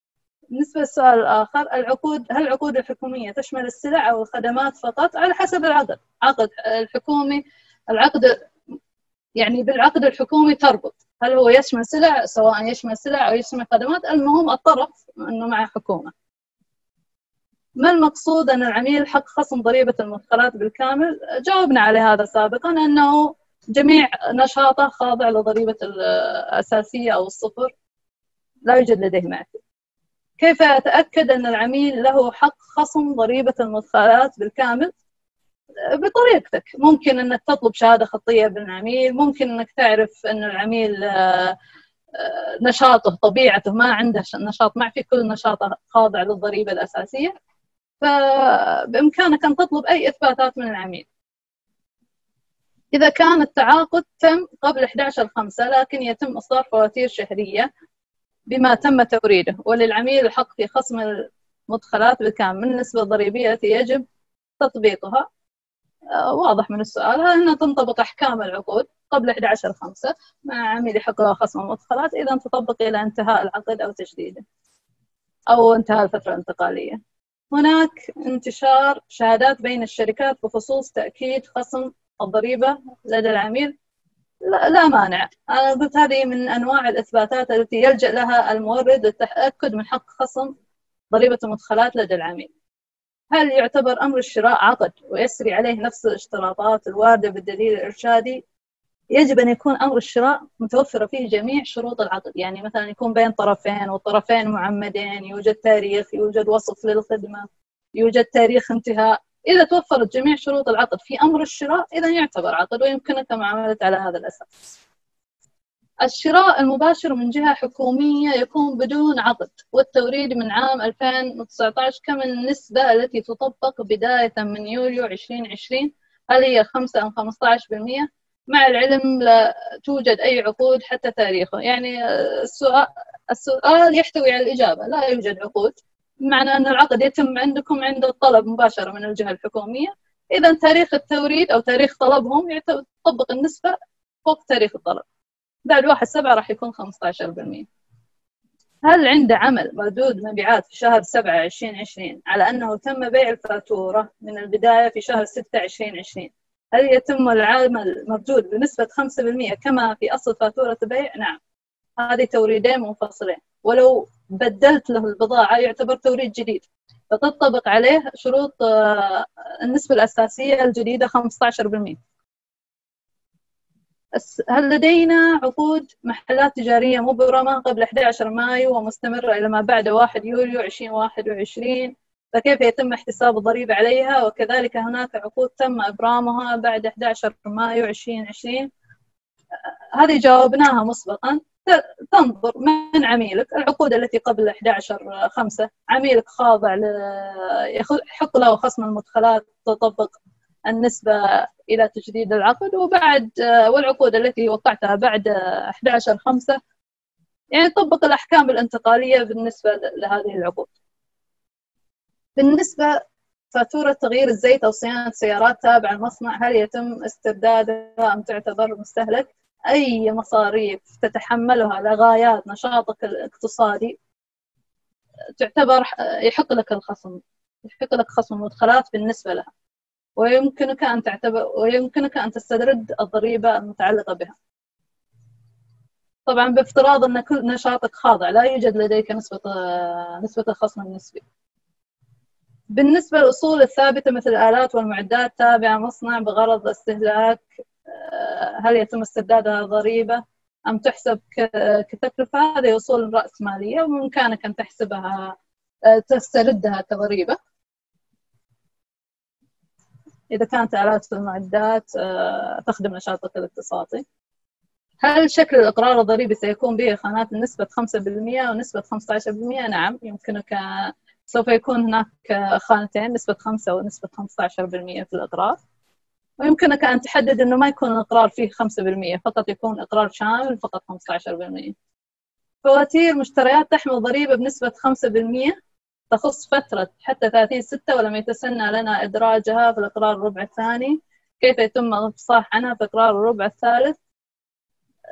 بالنسبة للسؤال الآخر، العقود هل العقود الحكومية تشمل السلع أو الخدمات فقط؟ على حسب العقد. عقد الحكومي العقد يعني بالعقد الحكومي تربط هل هو يشمل سلع، سواء يشمل سلع أو يشمل خدمات، المهم الطرف أنه مع حكومة. ما المقصود أن العميل حق خصم ضريبة المدخلات بالكامل؟ جاوبنا على هذا سابقا، أنه جميع نشاطه خاضع لضريبة الأساسية أو الصفر، لا يوجد لديه معفي. كيف أتأكد أن العميل له حق خصم ضريبة المدخلات بالكامل؟ بطريقتك. ممكن أنك تطلب شهادة خطية من العميل، ممكن أنك تعرف أن العميل نشاطه طبيعته ما عنده نشاط معفي، كل نشاطه خاضع للضريبة الأساسية، فبإمكانك أن تطلب أي إثباتات من العميل. إذا كان التعاقد تم قبل أحد عشر خمسة لكن يتم إصدار فواتير شهرية بما تم توريده، وللعميل الحق في خصم المدخلات بالكامل من النسبة الضريبية التي يجب تطبيقها، واضح من السؤال أنها تنطبق أحكام العقود قبل أحد عشر خمسة مع عميل يحق له خصم المدخلات إذا تطبق إلى انتهاء العقد أو تجديده أو انتهاء الفترة الانتقالية. هناك انتشار شهادات بين الشركات بخصوص تأكيد خصم الضريبة لدى العميل. لا, لا مانع. أنا قلت هذه من أنواع الإثباتات التي يلجأ لها المورد للتأكد من حق خصم ضريبة المدخلات لدى العميل. هل يعتبر أمر الشراء عقد ويسري عليه نفس الاشتراطات الواردة بالدليل الإرشادي؟ يجب أن يكون أمر الشراء متوفرة فيه جميع شروط العقد، يعني مثلا يكون بين طرفين والطرفين معمدين، يوجد تاريخ، يوجد وصف للخدمة، يوجد تاريخ انتهاء. إذا توفرت جميع شروط العقد في أمر الشراء إذا يعتبر عقد ويمكنك معاملة على هذا الأساس. الشراء المباشر من جهة حكومية يكون بدون عقد، والتوريد من عام ألفين وتسعة عشر، كم النسبة التي تطبق بداية من يوليو ألفين وعشرين؟ هل هي خمسة أم خمسة عشر بالمئة؟ مع العلم لا توجد أي عقود حتى تاريخه. يعني السؤال, السؤال يحتوي على الإجابة، لا يوجد عقود، بمعنى أن العقد يتم عندكم عند الطلب مباشرة من الجهة الحكومية. إذا تاريخ التوريد أو تاريخ طلبهم يطبق النسبة فوق تاريخ الطلب، بعد واحد سبعة راح يكون خمسة عشر بالمئة. هل عند عمل مردود مبيعات في شهر سبعة عشرين عشرين على أنه تم بيع الفاتورة من البداية في شهر ستة عشرين عشرين، هل يتم العمل مردود بنسبة خمسة بالمئة كما في أصل فاتورة البيع؟ نعم، هذه توريدين منفصلين، ولو بدلت له البضاعة يعتبر توريد جديد، فتطبق عليه شروط النسبة الأساسية الجديدة خمسة عشر بالمئة. هل لدينا عقود محلات تجارية مبرمة قبل أحد عشر مايو ومستمرة إلى ما بعد واحد يوليو ألفين وواحد وعشرين، فكيف يتم احتساب الضريبة عليها؟ وكذلك هناك عقود تم إبرامها بعد أحد عشر مايو ألفين وعشرين. هذه جاوبناها مسبقا. تنظر من عميلك العقود التي قبل أحد عشر خمسة، عميلك خاضع يحق له خصم المدخلات، تطبق النسبة إلى تجديد العقد، وبعد والعقود التي وقعتها بعد أحد عشر خمسة يعني تطبق الأحكام الانتقالية بالنسبة لهذه العقود. بالنسبة فاتورة تغيير الزيت أو صيانة سيارات تابعة المصنع، هل يتم استردادها أم تعتبر مستهلك؟ أي مصاريف تتحملها لغايات نشاطك الاقتصادي تعتبر يحق لك الخصم، يحق لك خصم المدخلات بالنسبة لها، ويمكنك أن تعتبر ويمكنك أن تستدرد الضريبة المتعلقة بها، طبعا بافتراض أن كل نشاطك خاضع لا يوجد لديك نسبة نسبة الخصم النسبي. بالنسبة للأصول الثابتة مثل الآلات والمعدات تابعة مصنع بغرض الاستهلاك، هل يتم استردادها ضريبة أم تحسب كتكلفة؟ هذه أصول رأسمالية وبإمكانك أن تحسبها تستردها كضريبة إذا كانت آلات والمعدات تخدم نشاطك الاقتصادي. هل شكل الإقرار الضريبي سيكون به خانات النسبة خمسة بالمئة ونسبة خمسة عشر بالمئة؟ نعم، يمكنك سوف يكون هناك خانتين، نسبة خمسة ونسبة خمسة عشر بالمئة في الإقرار، ويمكنك أن تحدد أنه ما يكون الإقرار فيه خمسة بالمئة فقط، يكون إقرار شامل فقط خمسة عشر بالمئة. فواتير مشتريات تحمل ضريبة بنسبة خمسة بالمئة تخص فترة حتى ثلاثين ستة ولم يتسنى لنا إدراجها في الإقرار الربع الثاني، كيف يتم الإفصاح عنها في إقرار الربع الثالث؟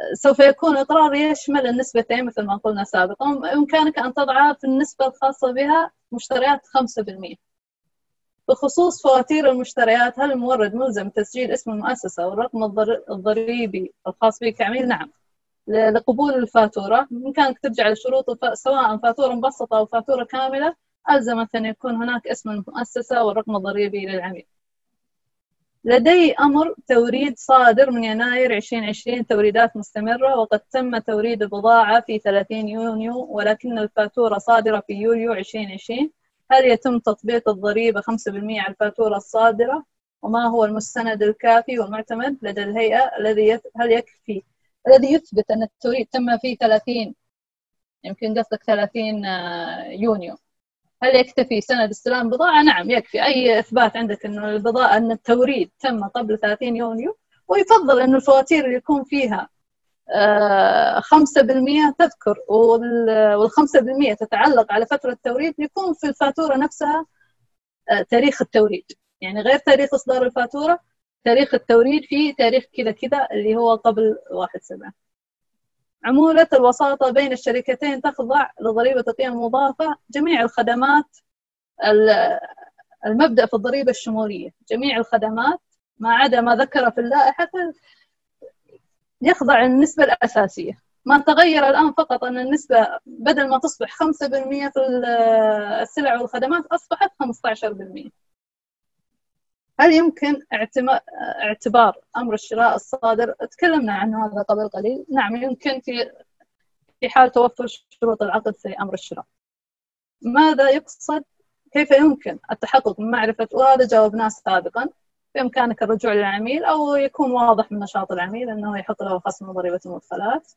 سوف يكون إقرار يشمل النسبتين مثل ما قلنا سابقا. بإمكانك أن تضع في النسبة الخاصة بها مشتريات خمسة بالمئة. بخصوص فواتير المشتريات، هل المورد ملزم تسجيل اسم المؤسسة والرقم الضريبي الخاص به كعميل؟ نعم. لقبول الفاتورة بإمكانك ترجع لشروط سواء فاتورة مبسطة أو فاتورة كاملة، ألزم أن يكون هناك اسم المؤسسة والرقم الضريبي للعميل. لدي أمر توريد صادر من يناير عشرين عشرين توريدات مستمرة، وقد تم توريد البضاعة في ثلاثين يونيو ولكن الفاتورة صادرة في يوليو عشرين عشرين. هل يتم تطبيق الضريبة خمسة بالمئة على الفاتورة الصادرة؟ وما هو المستند الكافي والمعتمد لدى الهيئة الذي يت... هل يكفي الذي يثبت أن التوريد تم في ثلاثين، يمكن قصدك ثلاثين يونيو، هل يكتفي سند استلام بضاعة؟ نعم يكفي. أي إثبات عندك أن البضاعة أن التوريد تم قبل ثلاثين يونيو، ويفضل أن الفواتير اللي يكون فيها خمسة بالمئة تذكر، والخمسة بالمئة تتعلق على فترة التوريد، يكون في الفاتورة نفسها تاريخ التوريد، يعني غير تاريخ إصدار الفاتورة، تاريخ التوريد في تاريخ كذا كذا اللي هو قبل واحد سبعة. عمولة الوساطة بين الشركتين تخضع لضريبة القيمة المضافة. جميع الخدمات، المبدأ في الضريبة الشمولية، جميع الخدمات ما عدا ما ذكر في اللائحة يخضع النسبة الأساسية. ما تغير الآن فقط أن النسبة بدل ما تصبح خمسة بالمئة في السلع والخدمات أصبحت خمسة عشر بالمئة. هل يمكن اعتبار أمر الشراء الصادر؟ تكلمنا عنه هذا قبل قليل. نعم يمكن في في حال توفر شروط العقد في أمر الشراء. ماذا يقصد؟ كيف يمكن التحقق من معرفة؟ وهذا جاوبناه سابقا. بإمكانك الرجوع للعميل أو يكون واضح من نشاط العميل أنه يحق له خصم ضريبة المدخلات.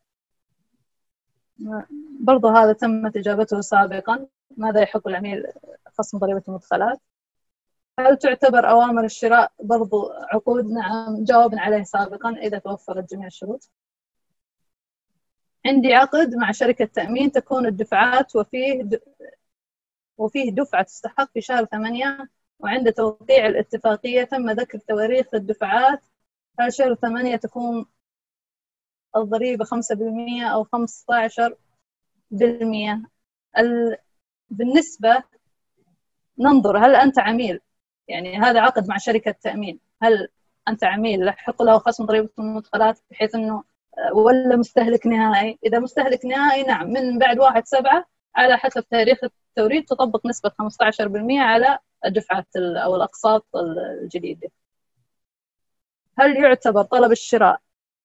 برضو هذا تمت إجابته سابقا. ماذا يحق العميل خصم ضريبة المدخلات؟ هل تعتبر أوامر الشراء برضو عقود؟ نعم جاوبنا عليه سابقا إذا توفرت جميع الشروط. عندي عقد مع شركة تأمين تكون الدفعات وفيه د... وفيه دفعة تستحق في شهر ثمانية، وعند توقيع الاتفاقية تم ذكر تواريخ الدفعات. هل شهر ثمانية تكون الضريبة خمسة بالمئة أو خمسة عشر بالمئة؟ ال... بالنسبة ننظر هل أنت عميل، يعني هذا عقد مع شركة تأمين، هل أنت عميل يحق له خصم ضريبة المدخلات بحيث أنه ولا مستهلك نهائي؟ إذا مستهلك نهائي نعم، من بعد واحد سبعة على حسب تاريخ التوريد تطبق نسبة خمسة عشر بالمئة على الدفعات أو الأقساط الجديدة. هل يعتبر طلب الشراء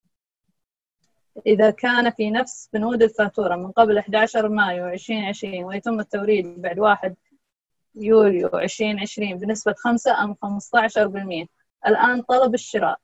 إذا كان في نفس بنود الفاتورة من قبل أحد عشر مايو عشرين عشرين ويتم التوريد بعد واحد يوليو عشرين عشرين بنسبة خمسة أم خمسة عشر بالمئة؟ الآن طلب الشراء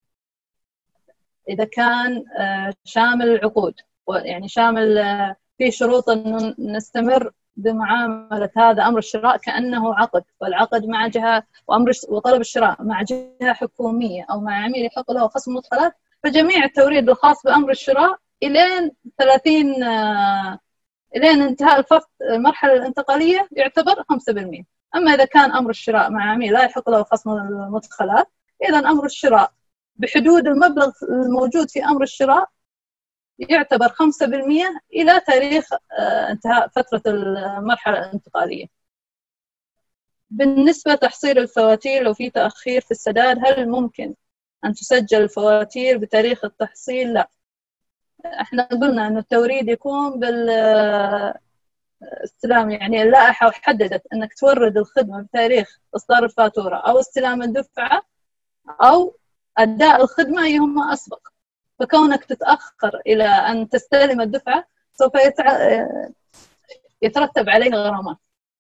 إذا كان شامل العقود، يعني شامل في شروط أنه نستمر بمعاملة هذا أمر الشراء كأنه عقد، والعقد مع جهة وأمر وطلب الشراء مع جهة حكومية أو مع عميل يحق له خصم مدخلات، فجميع التوريد الخاص بأمر الشراء إلين ثلاثين إلين انتهاء الفصل المرحلة الانتقالية يعتبر خمسة بالمئة. أما إذا كان أمر الشراء مع عميل لا يحق له خصم المدخلات، إذن أمر الشراء بحدود المبلغ الموجود في أمر الشراء يعتبر خمسة بالمئة إلى تاريخ انتهاء فترة المرحلة الانتقالية. بالنسبة لتحصيل الفواتير لو في تأخير في السداد، هل ممكن أن تسجل الفواتير بتاريخ التحصيل؟ لا، احنا قلنا أن التوريد يكون بالاستلام، يعني اللائحة حددت أنك تورد الخدمة بتاريخ إصدار الفاتورة أو استلام الدفعة أو أداء الخدمة أيهما أسبق، فكونك تتأخر إلى أن تستلم الدفعة سوف يتع... يترتب عليه غرامات.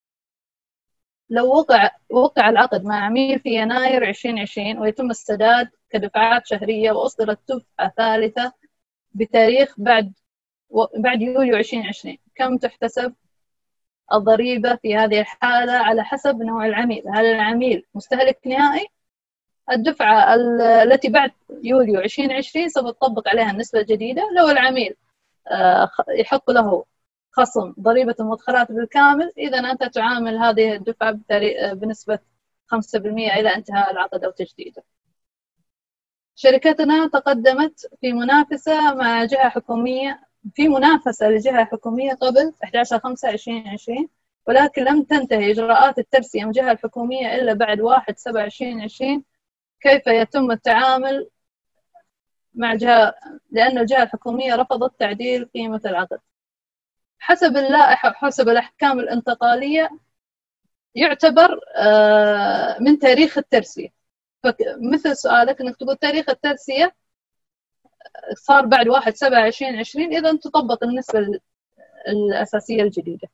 لو وقع وقع العقد مع عميل في يناير عشرين عشرين ويتم السداد كدفعات شهرية وأصدرت دفعة ثالثة بتاريخ بعد و... بعد يوليو عشرين عشرين، كم تحتسب الضريبة في هذه الحالة؟ على حسب نوع العميل. هل العميل مستهلك نهائي؟ الدفعة التي بعد يوليو عشرين عشرين سوف تطبق عليها النسبة الجديدة. لو العميل يحق له خصم ضريبة المدخلات بالكامل، إذا أنت تعامل هذه الدفعة بنسبة خمسة بالمئة إلى انتهاء العقد أو تجديده. شركتنا تقدمت في منافسة مع جهة حكومية في منافسة لجهة حكومية قبل أحد عشر خمسة ألفين وعشرين، ولكن لم تنتهي إجراءات الترسية من الجهة الحكومية إلا بعد واحد سبعة ألفين وعشرين. كيف يتم التعامل مع الجهة لأن الجهة الحكومية رفضت تعديل قيمة العقد؟ حسب اللائحة حسب الأحكام الانتقالية يعتبر من تاريخ الترسية. فمثل سؤالك أنك تقول تاريخ الترسية صار بعد واحد سبعة ألفين وعشرين، إذا تطبق النسبة الأساسية الجديدة.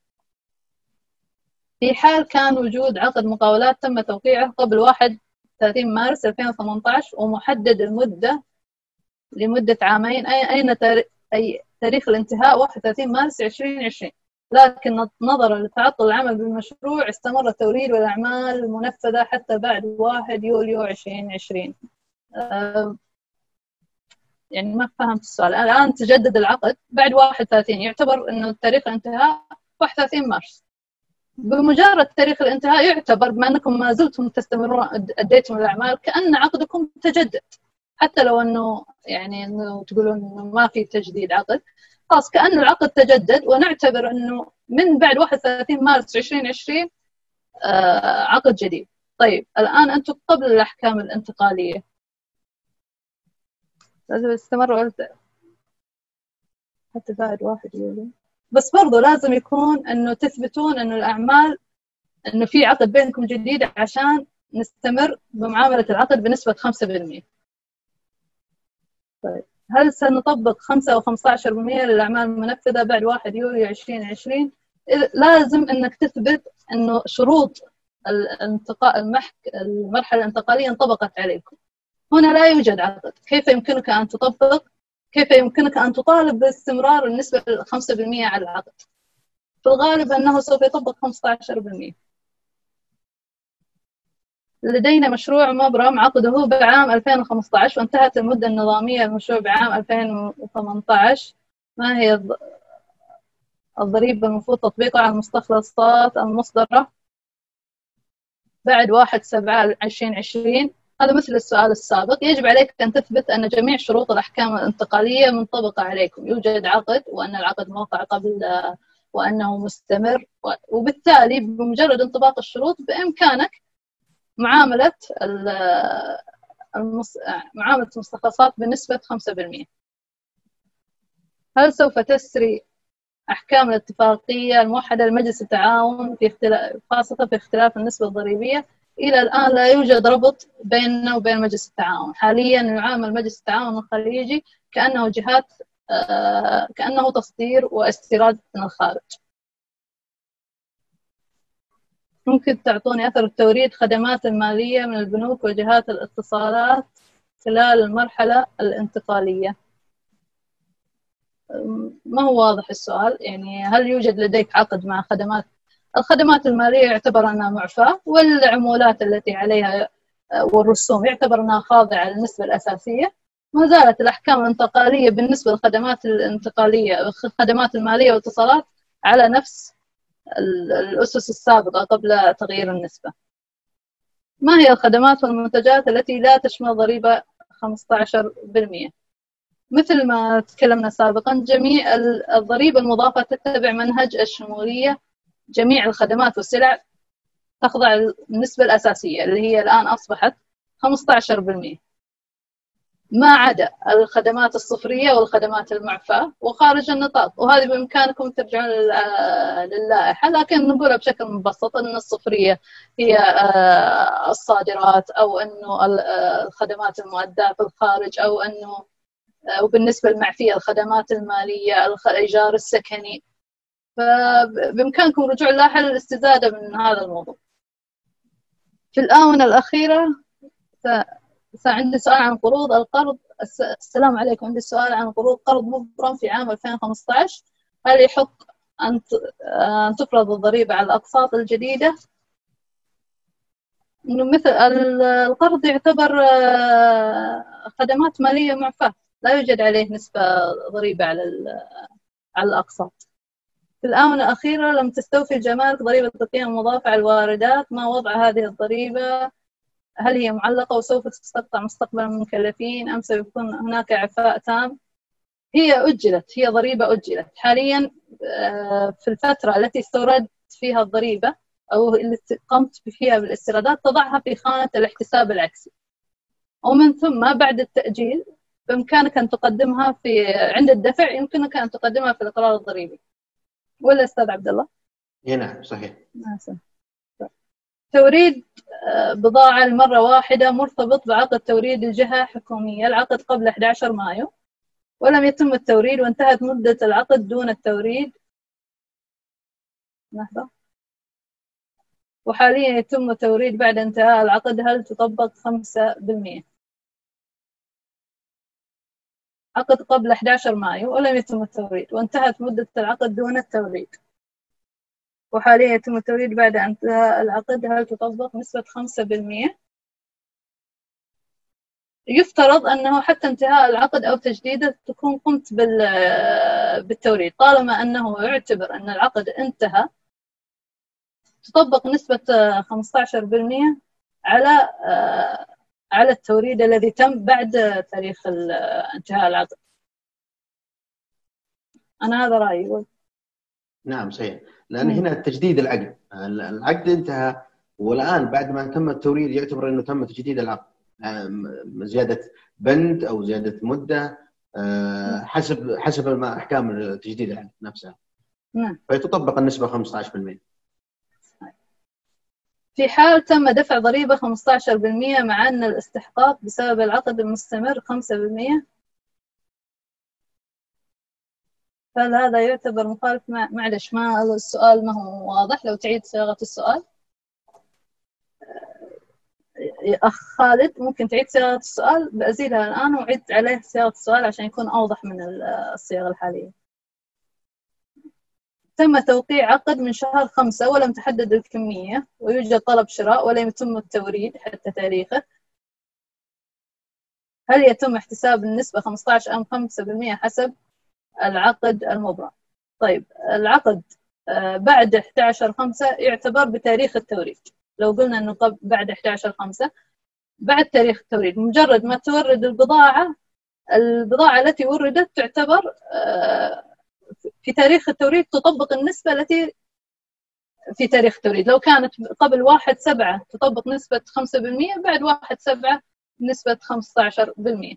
في حال كان وجود عقد مقاولات تم توقيعه قبل واحد وثلاثين مارس ألفين وثمانية عشر ومحدد المدة لمدة عامين، أين تاريخ الانتهاء واحد وثلاثين مارس ألفين وعشرين، لكن نظرا لتعطل العمل بالمشروع استمر التوريد والأعمال المنفذة حتى بعد واحد يوليو ألفين وعشرين. أه يعني ما فهمت السؤال. الآن تجدد العقد بعد واحد وثلاثين، يعتبر أنه تاريخ الانتهاء واحد وثلاثين مارس. بمجرد تاريخ الانتهاء يعتبر بما أنكم ما زلتم تستمرون أديتم الأعمال كأن عقدكم تجدد، حتى لو أنه يعني أنه تقولون أنه ما في تجديد عقد، خلاص كأنه العقد تجدد، ونعتبر أنه من بعد واحد وثلاثين مارس ألفين وعشرين آه عقد جديد. طيب الآن أنتم قبل الأحكام الانتقالية لازم يستمر حتى بعد واحد يوليو، بس برضو لازم يكون أنه تثبتون أنه الأعمال أنه في عقد بينكم جديد عشان نستمر بمعاملة العقد بنسبة خمسة بالمئة. طيب هل سنطبق خمسة أو خمسة عشر بالمئة للأعمال المنفذة بعد واحد يوليو ألفين وعشرين؟ لازم أنك تثبت أنه شروط الانتقاء المحك المرحلة الانتقالية انطبقت عليكم. هنا لا يوجد عقد، كيف يمكنك أن تطبق كيف يمكنك أن تطالب باستمرار النسبة خمسة بالمئة على العقد؟ في الغالب أنه سوف يطبق خمسة عشر بالمئة. لدينا مشروع مبرم عقده بعام ألفين وخمسة عشر وانتهت المدة النظامية للمشروع بعام ألفين وثمانية عشر. ما هي الضريبة المفروض تطبيقها على المستخلصات المصدرة بعد واحد سبعة ألفين وعشرين؟ هذا مثل السؤال السابق. يجب عليك أن تثبت أن جميع شروط الأحكام الانتقالية منطبقة عليكم، يوجد عقد وأن العقد موقع قبل وأنه مستمر، وبالتالي بمجرد انطباق الشروط بإمكانك معاملة المص... معاملة المستخلصات بنسبة خمسة بالمئة. هل سوف تسري أحكام الاتفاقية الموحدة لمجلس التعاون في اختلاف خاصة في اختلاف النسبة الضريبية؟ إلى الآن لا يوجد ربط بيننا وبين مجلس التعاون. حاليا يعامل مجلس التعاون الخليجي كأنه جهات آه كأنه تصدير واستيراد من الخارج. ممكن تعطوني أثر التوريد خدمات المالية من البنوك وجهات الاتصالات خلال المرحلة الانتقالية؟ ما هو واضح السؤال. يعني هل يوجد لديك عقد مع خدمات الخدمات المالية يعتبر أنها معفاة، والعمولات التي عليها والرسوم يعتبر أنها خاضعة للنسبة الأساسية؟ ما زالت الأحكام الانتقالية بالنسبة للخدمات الانتقالية الخدمات المالية والاتصالات على نفس الأسس السابقة قبل تغيير النسبة. ما هي الخدمات والمنتجات التي لا تشمل ضريبة خمسة عشر بالمئة؟ مثل ما تكلمنا سابقا، جميع الضريبة المضافة تتبع منهج الشمولية. جميع الخدمات والسلع تخضع للنسبة الأساسية اللي هي الآن أصبحت خمسة عشر بالمئة، ما عدا الخدمات الصفرية والخدمات المعفاة وخارج النطاق، وهذه بإمكانكم ترجعون للائحة، لكن نقولها بشكل مبسط أن الصفرية هي الصادرات، أو أنه الخدمات المؤداة في الخارج، أو أنه وبالنسبة للمعفية الخدمات المالية، الإيجار السكني. فبإمكانكم رجوع اللائحة للاستزادة من هذا الموضوع. في الآونة الأخيرة عندي سؤال عن قروض القرض. السلام عليكم، عندي سؤال عن قروض قرض مبرم في عام ألفين وخمسة عشر. هل يحق أن تفرض الضريبة على الأقساط الجديدة؟ إنه مثل القرض يعتبر خدمات مالية معفاة، لا يوجد عليه نسبة ضريبة على على الأقساط. في الآونة الأخيرة لم تستوفي الجمارك ضريبة القيمة المضافة على الواردات، ما وضع هذه الضريبة هل هي معلقة وسوف تستقطع مستقبلا من المكلفين أم سيكون هناك إعفاء تام؟ هي أجلت، هي ضريبة أجلت حاليا. في الفترة التي استوردت فيها الضريبة أو اللي قمت فيها بالاستيرادات تضعها في خانة الاحتساب العكسي، ومن ثم بعد التأجيل بإمكانك أن تقدمها في عند الدفع، يمكنك أن تقدمها في الإقرار الضريبي. ولا أستاذ عبد الله؟ نعم صحيح. توريد بضاعة لمرة واحدة مرتبط بعقد توريد الجهة حكومية، العقد قبل أحد عشر مايو ولم يتم التوريد وانتهت مدة العقد دون التوريد. لحظة. وحاليا يتم التوريد بعد انتهاء العقد، هل تطبق خمسة بالمئة؟ عقد قبل أحد عشر مايو ولم يتم التوريد وانتهت مدة العقد دون التوريد، وحاليا يتم التوريد بعد انتهاء العقد، هل تطبق نسبة خمسة بالمئة؟ يفترض أنه حتى انتهاء العقد أو تجديده تكون قمت بالتوريد. طالما أنه يعتبر أن العقد انتهى تطبق نسبة خمسة عشر بالمئة على على التوريد الذي تم بعد تاريخ انتهاء العقد. أنا هذا رأيي. نعم صحيح، لأن هنا تجديد العقد، العقد انتهى والآن بعد ما تم التوريد يعتبر أنه تم تجديد العقد، زيادة بند أو زيادة مدة حسب حسب ما أحكام تجديد العقد نفسها. نعم. فيتطبق النسبة خمسة عشر بالمئة. في حال تم دفع ضريبة خمسة عشر بالمئة مع أن الاستحقاق بسبب العقد المستمر خمسة بالمئة، فهل هذا يعتبر مخالف؟ معلش ما السؤال ما هو واضح، لو تعيد صياغة السؤال. أخ خالد ممكن تعيد صياغة السؤال؟ بأزيدها الآن وعيد عليه صياغة السؤال عشان يكون أوضح من الصياغة الحالية. تم توقيع عقد من شهر خمسة ولم تحدد الكمية ويوجد طلب شراء ولم يتم التوريد حتى تاريخه، هل يتم احتساب النسبة خمسة عشر أم خمسة بالمئة حسب العقد المبرم؟ طيب العقد بعد أحد عشر خمسة يعتبر بتاريخ التوريد. لو قلنا أنه بعد أحد عشر خمسة بعد تاريخ التوريد، مجرد ما تورد البضاعة البضاعة التي وردت تعتبر في تاريخ التوريد تطبق النسبة التي في تاريخ التوريد. لو كانت قبل واحد سبعة تطبق نسبة خمسة بالمئة، بعد واحد سبعة نسبة خمسة عشر بالمئة.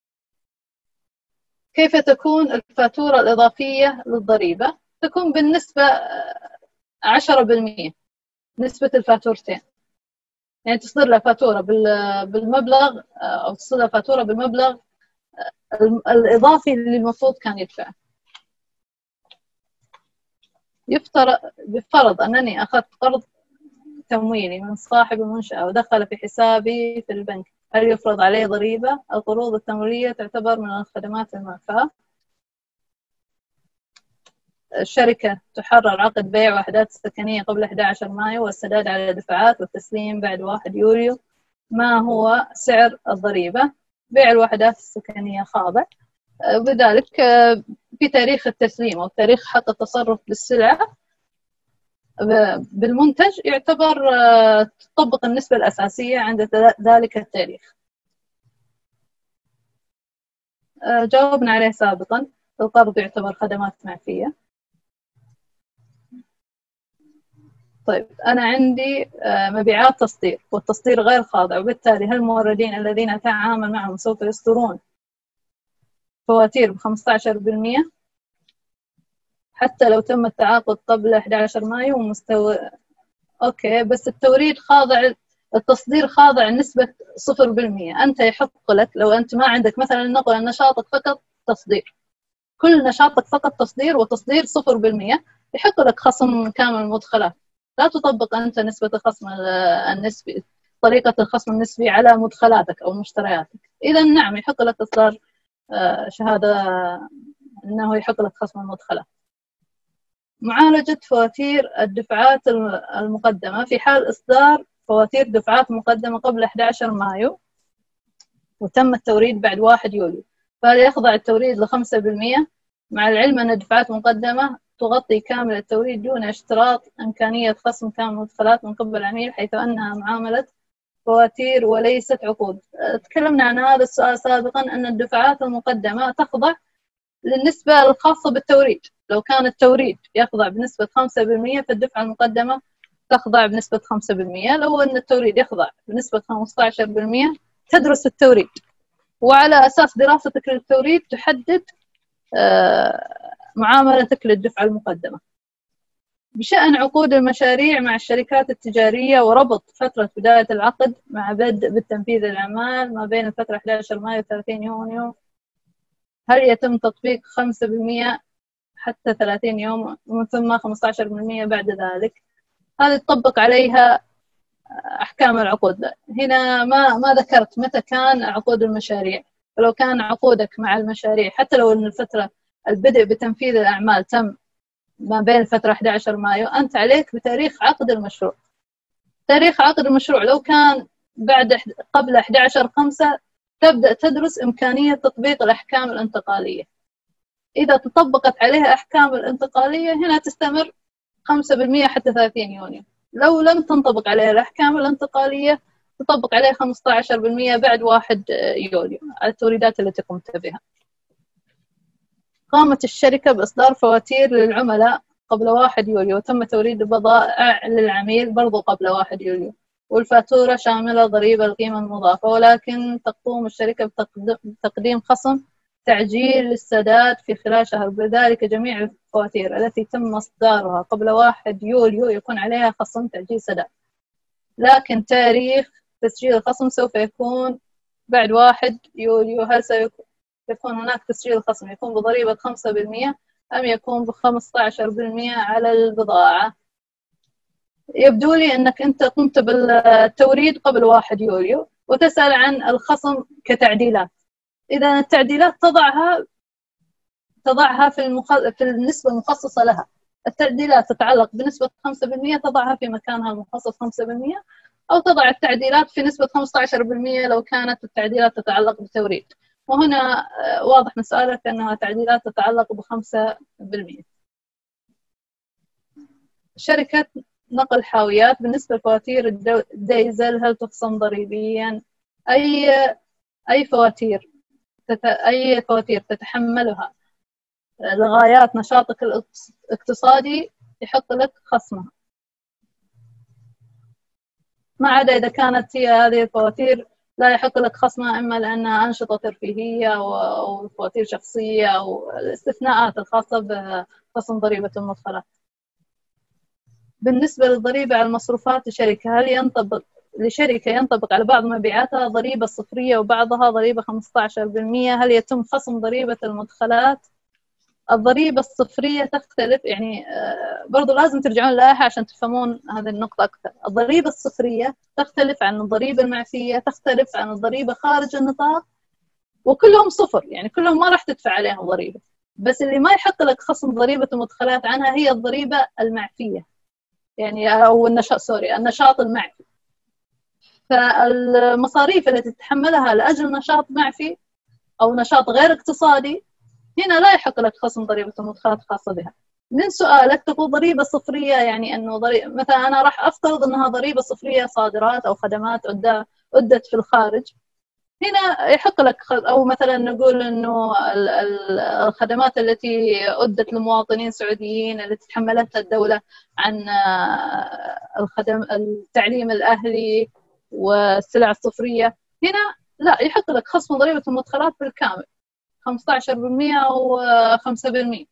كيف تكون الفاتورة الإضافية للضريبة؟ تكون بالنسبة عشرة بالمئة، نسبة الفاتورتين. يعني تصدر لها فاتورة بالمبلغ أو تصدر لها فاتورة بالمبلغ الإضافي اللي المفروض كان يدفعه. يفترض بفرض أنني أخذت قرض تمويلي من صاحب المنشأة ودخل في حسابي في البنك، هل يفرض عليه ضريبة؟ القروض التمويلية تعتبر من الخدمات المعفاة. الشركة تحرر عقد بيع وحدات سكنية قبل أحد عشر مايو والسداد على دفعات والتسليم بعد واحد يوليو، ما هو سعر الضريبة؟ بيع الوحدات السكنية خاضع، وبذلك في تاريخ التسليم أو تاريخ حق التصرف بالسلعة بالمنتج يعتبر تطبق النسبة الأساسية عند ذلك التاريخ. جاوبنا عليه سابقا، القرض يعتبر خدمات معفية. طيب أنا عندي مبيعات تصدير والتصدير غير خاضع، وبالتالي هل الموردين الذين أتعامل معهم سوف يصدرون فواتير بخمسة عشر بالمئة حتى لو تم التعاقد قبل أحد عشر مايو ومستوى؟ أوكي، بس التوريد خاضع، التصدير خاضع نسبة صفر بالمئة. أنت يحق لك لو أنت ما عندك مثلا نقل نشاطك فقط تصدير، كل نشاطك فقط تصدير وتصدير صفر بالمئة، يحق لك خصم كامل المدخلات. لا تطبق أنت نسبة الخصم النسبي، طريقة الخصم النسبي على مدخلاتك أو مشترياتك. إذا نعم يحق لك إصدار شهادة أنه يحق لك خصم المدخلات. معالجة فواتير الدفعات المقدمة في حال إصدار فواتير دفعات مقدمة قبل أحد عشر مايو وتم التوريد بعد واحد يوليو، فهل يخضع التوريد لخمسة بالمئة مع العلم أن الدفعات مقدمة تغطي كامل التوريد دون اشتراط إمكانية خصم كامل المدخلات من قبل العميل، حيث أنها معاملة فواتير وليست عقود. تكلمنا عن هذا السؤال سابقا، أن الدفعات المقدمة تخضع للنسبة الخاصة بالتوريد. لو كان التوريد يخضع بنسبة خمسة بالمئة فالدفعة المقدمة تخضع بنسبة خمسة بالمئة. لو أن التوريد يخضع بنسبة خمسة عشر بالمئة تدرس التوريد، وعلى أساس دراستك للتوريد تحدد معاملتك للدفعة المقدمة. بشأن عقود المشاريع مع الشركات التجارية وربط فترة بداية العقد مع بدء بالتنفيذ الأعمال ما بين الفترة أحد عشر مايو وثلاثين يونيو، هل يتم تطبيق خمسة بالمئة حتى ثلاثين يوم ومن ثم خمسة عشر بالمئة بعد ذلك؟ هذه تطبق عليها أحكام العقود. هنا ما ما ذكرت متى كان عقود المشاريع، فلو كان عقودك مع المشاريع حتى لو أن الفترة البدء بتنفيذ الأعمال تم ما بين الفترة أحد عشر مايو، أنت عليك بتاريخ عقد المشروع. تاريخ عقد المشروع لو كان بعد قبل أحد عشر خمسة تبدأ تدرس إمكانية تطبيق الأحكام الانتقالية. إذا تطبقت عليها أحكام الانتقالية هنا تستمر خمسة بالمئة حتى ثلاثين يونيو. لو لم تنطبق عليها الأحكام الانتقالية تطبق عليها خمسة عشر بالمئة بعد واحد يوليو على التوريدات التي قمت بها. قامت الشركة بإصدار فواتير للعملاء قبل واحد يوليو وتم توريد البضائع للعميل برضو قبل واحد يوليو، والفاتورة شاملة ضريبة القيمة المضافة، ولكن تقوم الشركة بتقديم خصم تعجيل للسداد في خلال شهر. بذلك جميع الفواتير التي تم إصدارها قبل واحد يوليو يكون عليها خصم تعجيل سداد، لكن تاريخ تسجيل الخصم سوف يكون بعد واحد يوليو. هل سيكون يكون هناك تسجيل الخصم يكون بضريبة خمسة بالمئة أم يكون بخمسة عشر بالمئة على البضاعة؟ يبدو لي أنك أنت قمت بالتوريد قبل واحد يوليو وتسأل عن الخصم كتعديلات. إذا التعديلات تضعها تضعها في, المخ... في النسبة المخصصة لها. التعديلات تتعلق بنسبة خمسة بالمئة تضعها في مكانها المخصص خمسة بالمئة، أو تضع التعديلات في نسبة خمسة عشر بالمئة لو كانت التعديلات تتعلق بالتوريد. وهنا واضح من سؤالك أنها تعديلات تتعلق بخمسة بالمئة. شركة نقل حاويات بالنسبة لفواتير الديزل هل تخصم ضريبيا؟ أي أي فواتير تت... أي فواتير تتحملها لغايات نشاطك الاقتصادي يحق لك خصمها، ما عدا إذا كانت هي هذه الفواتير لا يحق لك خصمها، إما لأنها أنشطة ترفيهية أو فواتير شخصية أو الاستثناءات الخاصة بخصم ضريبة المدخلات. بالنسبة للضريبة على المصروفات لشركة، هل ينطبق لشركة ينطبق على بعض مبيعاتها ضريبة صفرية وبعضها ضريبة خمسة عشر بالمئة؟ هل يتم خصم ضريبة المدخلات؟ الضريبة الصفرية تختلف، يعني برضو لازم ترجعون لها عشان تفهمون هذه النقطة أكثر. الضريبة الصفرية تختلف عن الضريبة المعفية، تختلف عن الضريبة خارج النطاق، وكلهم صفر، يعني كلهم ما راح تدفع عليهم ضريبة. بس اللي ما يحق لك خصم ضريبة المدخلات عنها هي الضريبة المعفية، يعني أو النشاط سوري النشاط المعفي. فالمصاريف التي تتحملها لأجل نشاط معفي أو نشاط غير اقتصادي هنا لا يحق لك خصم ضريبة المدخلات خاصة بها. من سؤالك تقول ضريبة صفرية، يعني أنه ضريبة مثلا أنا راح أفترض أنها ضريبة صفرية صادرات أو خدمات أدت في الخارج، هنا يحق لك. أو مثلا نقول أنه الخدمات التي أدت لمواطنين سعوديين التي تحملتها الدولة عن الخدم التعليم الأهلي والسلع الصفرية، هنا لا يحق لك خصم ضريبة المدخلات بالكامل خمسة عشر بالمئة أو خمسة بالمئة.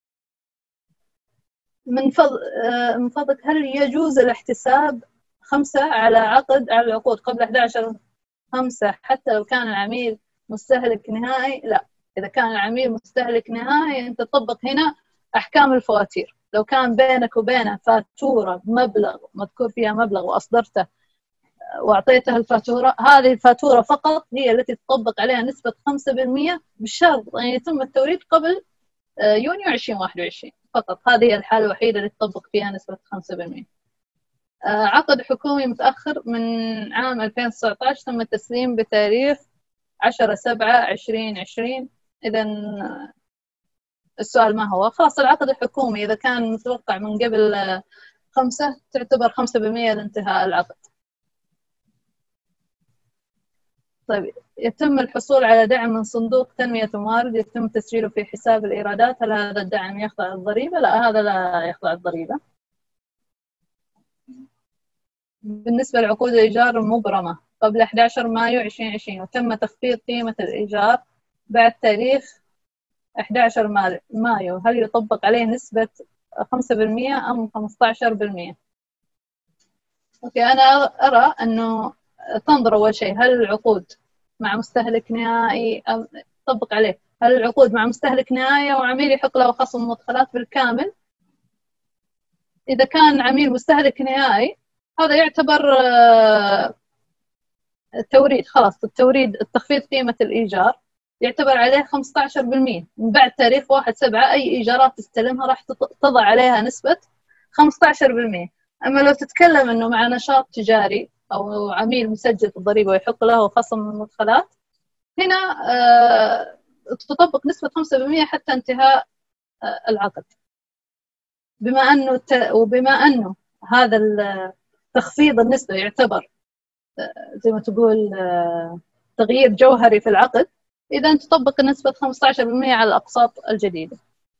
من فضل من فضلك هل يجوز الاحتساب خمسة على عقد على العقود قبل أحد عشر خمسة حتى لو كان العميل مستهلك نهائي؟ لا، إذا كان العميل مستهلك نهائي أنت تطبق هنا أحكام الفواتير. لو كان بينك وبينه فاتورة بمبلغ مذكور فيها مبلغ وأصدرته وأعطيتها الفاتورة، هذه الفاتورة فقط هي التي تطبق عليها نسبة خمسة بالمئة بشرط أن يتم التوريد قبل يونيو ألفين وواحد وعشرين فقط. هذه هي الحالة الوحيدة اللي تطبق فيها نسبة خمسة بالمئة. عقد حكومي متأخر من عام ألفين وتسعة عشر تم التسليم بتاريخ عشرة سبعة عشرين عشرين. إذا السؤال ما هو؟ خلاص العقد الحكومي إذا كان متوقع من قبل خمسة تعتبر خمسة بالمئة لانتهاء العقد. طيب، يتم الحصول على دعم من صندوق تنمية موارد يتم تسجيله في حساب الإيرادات، هل هذا الدعم يخضع للضريبة؟ لا، هذا لا يخضع للضريبة. بالنسبة لعقود الإيجار المبرمة قبل أحد عشر مايو ألفين وعشرين وتم تخفيض قيمة الإيجار بعد تاريخ أحد عشر مايو، هل يطبق عليه نسبة خمسة بالمئة أم خمسة عشر بالمئة؟ أوكي، أنا أرى أنه تنظر أول شيء هل العقود مع مستهلك نهائي أم تطبق عليه، هل العقود مع مستهلك نهائي وعميل يحق له خصم مدخلات بالكامل. إذا كان عميل مستهلك نهائي هذا يعتبر التوريد، خلاص التوريد التخفيض قيمة الإيجار يعتبر عليه خمسة عشر بالمئة من بعد تاريخ واحد سبعة، أي إيجارات تستلمها راح تضع عليها نسبة خمسة عشر بالمئة. أما لو تتكلم أنه مع نشاط تجاري أو عميل مسجل في الضريبة ويحق له خصم من المدخلات، هنا آه تطبق نسبة خمسة بالمئة حتى انتهاء آه العقد. بما أنه ت... وبما أنه هذا تخفيض النسبة يعتبر آه زي ما تقول آه تغيير جوهري في العقد، إذا تطبق نسبة خمسة عشر بالمئة على الأقساط الجديدة.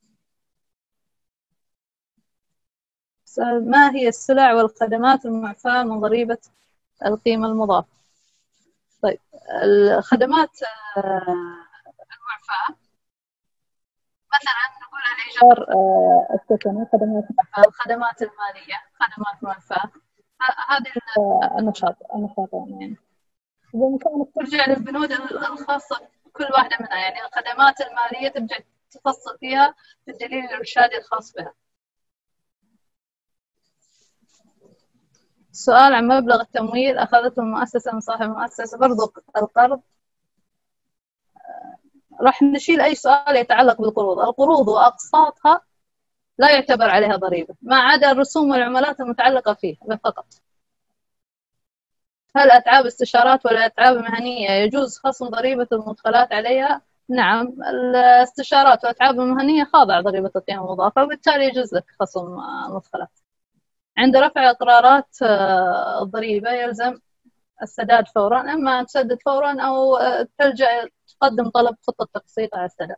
ما هي السلع والخدمات المعفاة من ضريبة القيمة المضافة؟ طيب، الخدمات المعفاة مثلا نقول الإيجار السكني خدمات معفاة، الخدمات المالية خدمات معفاة، هذه النشاط النشاط يعني بإمكانك ترجع للبنود الخاصة بكل واحدة منها، يعني الخدمات المالية ترجع تفصل فيها في الدليل الإرشادي الخاص بها. السؤال عن مبلغ التمويل أخذته المؤسسة من صاحب المؤسسة، برضو القرض راح نشيل أي سؤال يتعلق بالقروض. القروض وأقساطها لا يعتبر عليها ضريبة ما عدا الرسوم والعملات المتعلقة فيها فقط. هل أتعاب استشارات ولا أتعاب مهنية يجوز خصم ضريبة المدخلات عليها؟ نعم، الاستشارات والأتعاب المهنية خاضعة ضريبة القيمة المضافة وبالتالي يجوز لك خصم مدخلات. عند رفع قرارات الضريبة يلزم السداد فورا، إما تسدد فورا أو تلجأ تقدم طلب خطة تقسيط على السداد.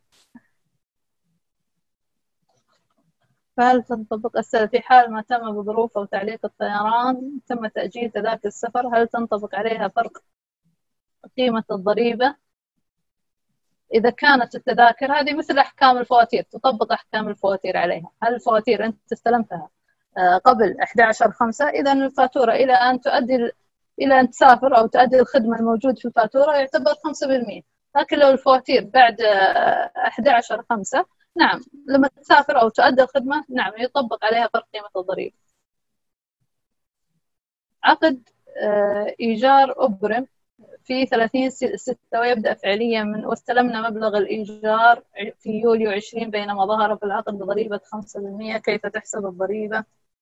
فهل تنطبق السلف في حال ما تم بظروف أو تعليق الطيران تم تأجيل تذاكر السفر، هل تنطبق عليها فرق قيمة الضريبة؟ إذا كانت التذاكر هذه مثل أحكام الفواتير، تطبق أحكام الفواتير عليها. هل الفواتير أنت استلمتها قبل أحد عشر خمسة، إذا الفاتورة إلى أن تؤدي إلى أن تسافر أو تؤدي الخدمة الموجود في الفاتورة يعتبر خمسة بالمئة. لكن لو الفواتير بعد أحد عشر خمسة، نعم لما تسافر أو تؤدي الخدمة نعم يطبق عليها فرق قيمة الضريبة. عقد إيجار أبرم في ثلاثين ستة ويبدأ فعليا من واستلمنا مبلغ الإيجار في يوليو عشرين بينما ظهر في العقد بضريبة خمسة بالمئة، كيف تحسب الضريبة؟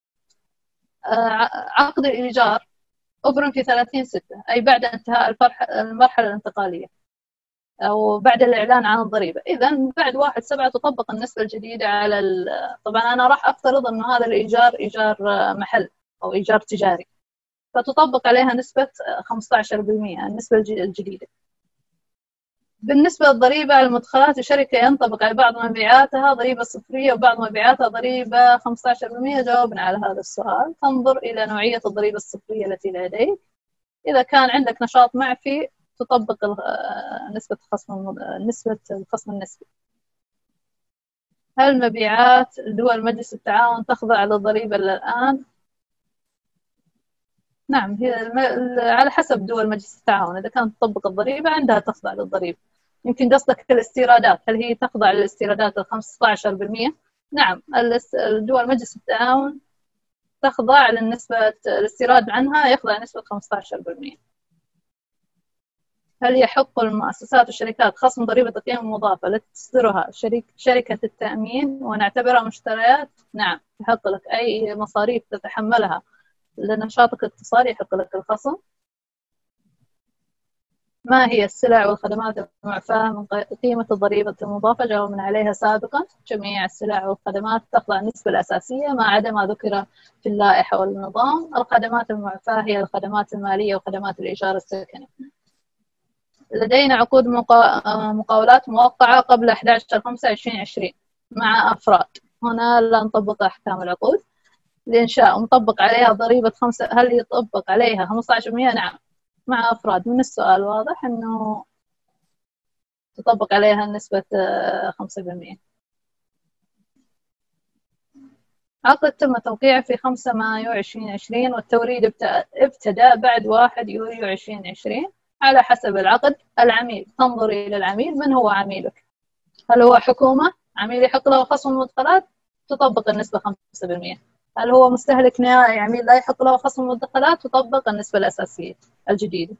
عقد الإيجار أبرم في ثلاثين ستة أي بعد انتهاء المرحلة الانتقالية أو بعد الإعلان عن الضريبة، إذن بعد واحد سبعة تطبق النسبة الجديدة على ال... طبعا أنا راح أفترض أنه هذا الإيجار إيجار محل أو إيجار تجاري، فتطبق عليها نسبة خمسة عشر بالمئة النسبة الجديدة. بالنسبة للضريبة على المدخلات الشركة ينطبق على بعض مبيعاتها ضريبة صفرية وبعض مبيعاتها ضريبة خمسة عشر بالمئة. جاوبنا على هذا السؤال. تنظر إلى نوعية الضريبة الصفرية التي لديك. إذا كان عندك نشاط معفي تطبق نسبة الخصم نسبة الخصم النسبي. هل مبيعات دول مجلس التعاون تخضع للضريبة الآن؟ نعم، هي على حسب دول مجلس التعاون، إذا كانت تطبق الضريبة عندها تخضع للضريبة. يمكن قصدك الاستيرادات، هل هي تخضع للاستيرادات ال خمسة عشر بالمئة؟ نعم، الدول مجلس التعاون تخضع للنسبة الاستيراد عنها يخضع نسبة خمسة عشر بالمئة. هل يحق المؤسسات والشركات خصم ضريبة القيمة المضافة التي تصدرها شريك شركة التأمين ونعتبرها مشتريات؟ نعم، يحق لك أي مصاريف تتحملها لنشاطك الاتصالي يحق لك الخصم. ما هي السلع والخدمات المعفاة من قيمة الضريبة المضافة؟ جاوبنا عليها سابقا. جميع السلع والخدمات تخضع النسبة الأساسية ما عدا ما ذكر في اللائحة والنظام. الخدمات المعفاة هي الخدمات المالية وخدمات الإيجار السكني. لدينا عقود مقا... مقاولات موقعة قبل أحد عشر خمسة ألفين وعشرين مع أفراد. هنا لا نطبق أحكام العقود. الإنشاء مطبق عليها ضريبة خمسة، هل يطبق عليها خمسة عشر بالمئة؟ نعم مع أفراد. من السؤال واضح أنه تطبق عليها نسبة خمسة بالمئة. عقد تم توقيعه في خمسة مايو ألفين وعشرين والتوريد ابتدأ بعد واحد يوليو ألفين وعشرين. على حسب العقد العميل تنظر إلى العميل، من هو عميلك؟ هل هو حكومة عميل يحق له خصم المدخلات؟ تطبق النسبة خمسة بالمئة. هل هو مستهلك نهائي عميل لا يحق له خصم المدخلات؟ تطبق النسبة الأساسية الجديدة.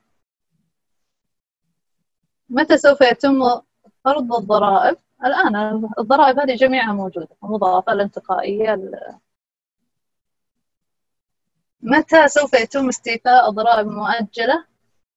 متى سوف يتم فرض الضرائب؟ الآن الضرائب هذه جميعها موجودة، المضافة الانتقائية. متى سوف يتم استيفاء الضرائب المؤجلة؟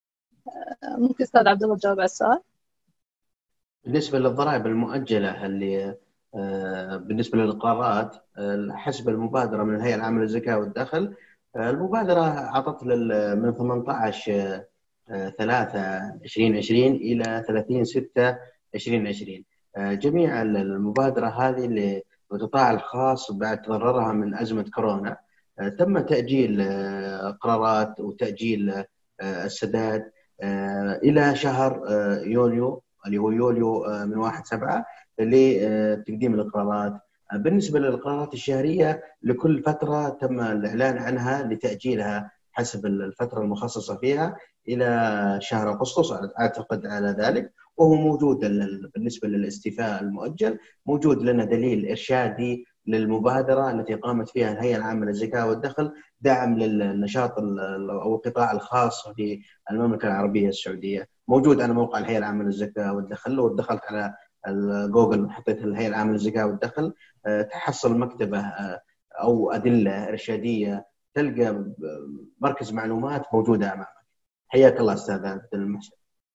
ممكن أستاذ عبد الله تجاوب على السؤال؟ بالنسبة للضرائب المؤجلة اللي بالنسبة للإقرارات حسب المبادرة من الهيئة العامة للزكاة والدخل، المبادرة عطت من ثمانية عشر ثلاثة ألفين وعشرين إلى ثلاثين ستة ألفين وعشرين. جميع المبادرة هذه للقطاع الخاص بعد تضررها من أزمة كورونا تم تأجيل قرارات وتأجيل السداد إلى شهر يوليو، اللي هو يوليو من واحد سبعة لتقديم الإقرارات. بالنسبة للإقرارات الشهرية لكل فترة تم الإعلان عنها لتأجيلها حسب الفترة المخصصة فيها إلى شهر أغسطس أعتقد على ذلك. وهو موجود بالنسبة للاستيفاء المؤجل، موجود لنا دليل إرشادي للمبادرة التي قامت فيها الهيئة العامة للزكاة والدخل دعم للنشاط أو القطاع الخاص في المملكة العربية السعودية. موجود على موقع الهيئة العامة للزكاة والدخل. لو دخلت على جوجل وحطيت الهيئة العامة للزكاة والدخل تحصل مكتبة أو أدلة إرشادية، تلقى مركز معلومات موجودة أمامك. حياك الله أستاذ عبد المحسن.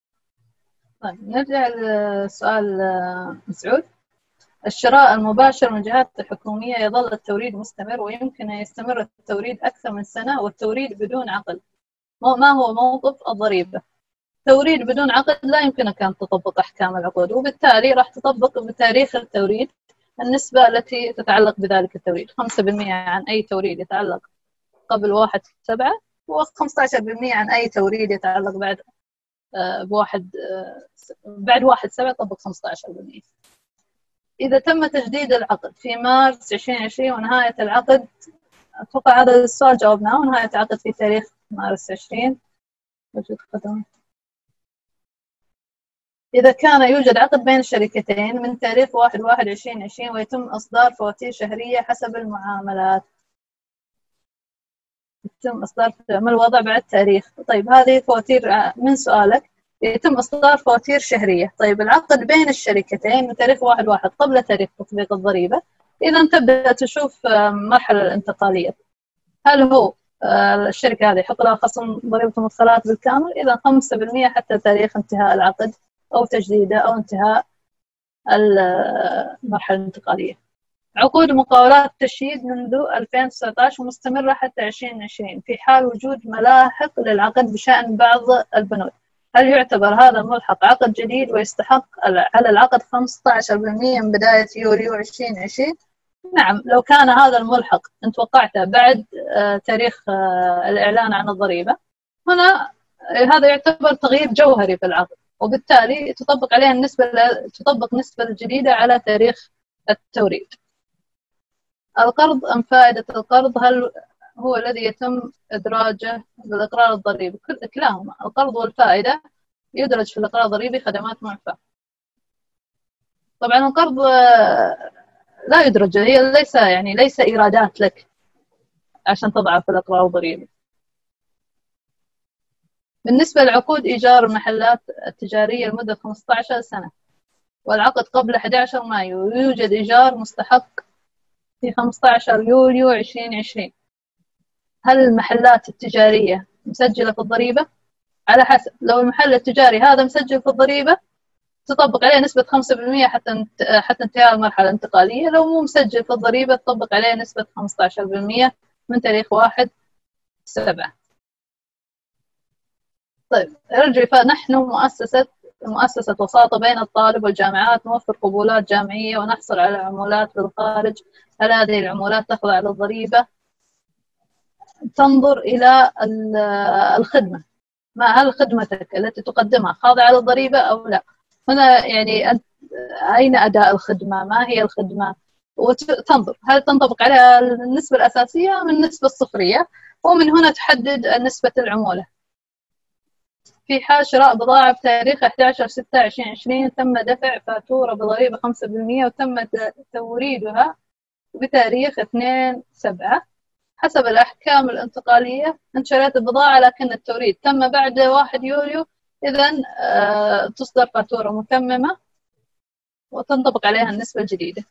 طيب نرجع لسؤال مسعود. الشراء المباشر من جهات حكومية يظل التوريد مستمر ويمكن أن يستمر التوريد أكثر من سنة والتوريد بدون عقد. ما هو موقف الضريبة؟ توريد بدون عقد لا يمكنك أن تطبق أحكام العقود، وبالتالي راح تطبق بتاريخ التوريد النسبة التي تتعلق بذلك التوريد. خمسة بالمئة عن أي توريد يتعلق قبل واحد سبعة، وخمسة عشر بالمئة عن أي توريد يتعلق بعد بواحد بعد واحد سبعة طبق خمسة عشر بالمئة. إذا تم تجديد العقد في مارس ألفين وعشرين ونهاية العقد، أتوقع هذا السؤال جاوبناه، ونهاية العقد في تاريخ مارس عشرين. إذا كان يوجد عقد بين الشركتين من تاريخ واحد واحد ألفين وعشرين ويتم إصدار فواتير شهرية حسب المعاملات، يتم إصدار ما الوضع بعد تاريخ؟ طيب هذه فواتير من سؤالك، يتم إصدار فواتير شهرية. طيب العقد بين الشركتين من تاريخ واحد واحد قبل تاريخ تطبيق الضريبة، إذا تبدأ تشوف مرحلة الانتقالية. هل هو الشركة هذه يحق لها خصم ضريبة المدخلات بالكامل؟ إذا خمسة بالمئة حتى تاريخ انتهاء العقد أو تجديده أو انتهاء المرحلة الانتقالية. عقود مقاولات تشييد منذ ألفين وتسعة عشر ومستمرة حتى ألفين وعشرين في حال وجود ملاحق للعقد بشأن بعض البنود، هل يعتبر هذا الملحق عقد جديد ويستحق على العقد خمسة عشر بالمئة من بداية يوليو ألفين وعشرين؟ نعم، لو كان هذا الملحق أنت وقعته بعد تاريخ الإعلان عن الضريبة، هنا هذا يعتبر تغيير جوهري في العقد، وبالتالي تطبق عليها النسبة تطبق النسبة الجديدة على تاريخ التوريد. القرض أم فائدة القرض هل هو الذي يتم إدراجه بالإقرار الضريبي؟ كلاهما، القرض والفائدة يدرج في الإقرار الضريبي خدمات معفاة. طبعا القرض لا يدرج، هي ليس يعني ليس إيرادات لك عشان تضعه في الإقرار الضريبي. بالنسبة لعقود إيجار المحلات التجارية لمدة خمسة عشر سنة والعقد قبل أحد عشر مايو، يوجد إيجار مستحق في خمسة عشر يوليو ألفين وعشرين، هل المحلات التجارية مسجلة في الضريبة؟ على حسب، لو المحل التجاري هذا مسجل في الضريبة تطبق عليه نسبة خمسة بالمئة حتى حتى انتهاء المرحلة الانتقالية. لو مو مسجل في الضريبة تطبق عليه نسبة خمسة عشر بالمئة من تاريخ واحد سبعة. طيب ارجع، فنحن مؤسسة مؤسسة وساطة بين الطالب والجامعات، نوفر قبولات جامعية ونحصل على عمولات بالخارج. هل هذه العمولات تخضع للضريبة؟ تنظر إلى الخدمة، ما هل خدمتك التي تقدمها خاضعة للضريبة أو لا. هنا يعني أين أداء الخدمة، ما هي الخدمة، وتنظر هل تنطبق عليها النسبة الأساسية أم النسبة الصفرية، ومن هنا تحدد نسبة العمولة. في حال شراء بضاعة بتاريخ أحد عشر ستة ألفين وعشرين تم دفع فاتورة بضريبة خمسة بالمئة وتم توريدها بتاريخ اثنين سبعة حسب الأحكام الانتقالية. أنت شريت البضاعة لكن التوريد تم بعد واحد يوليو، إذن تصدر فاتورة متممة وتنطبق عليها النسبة الجديدة.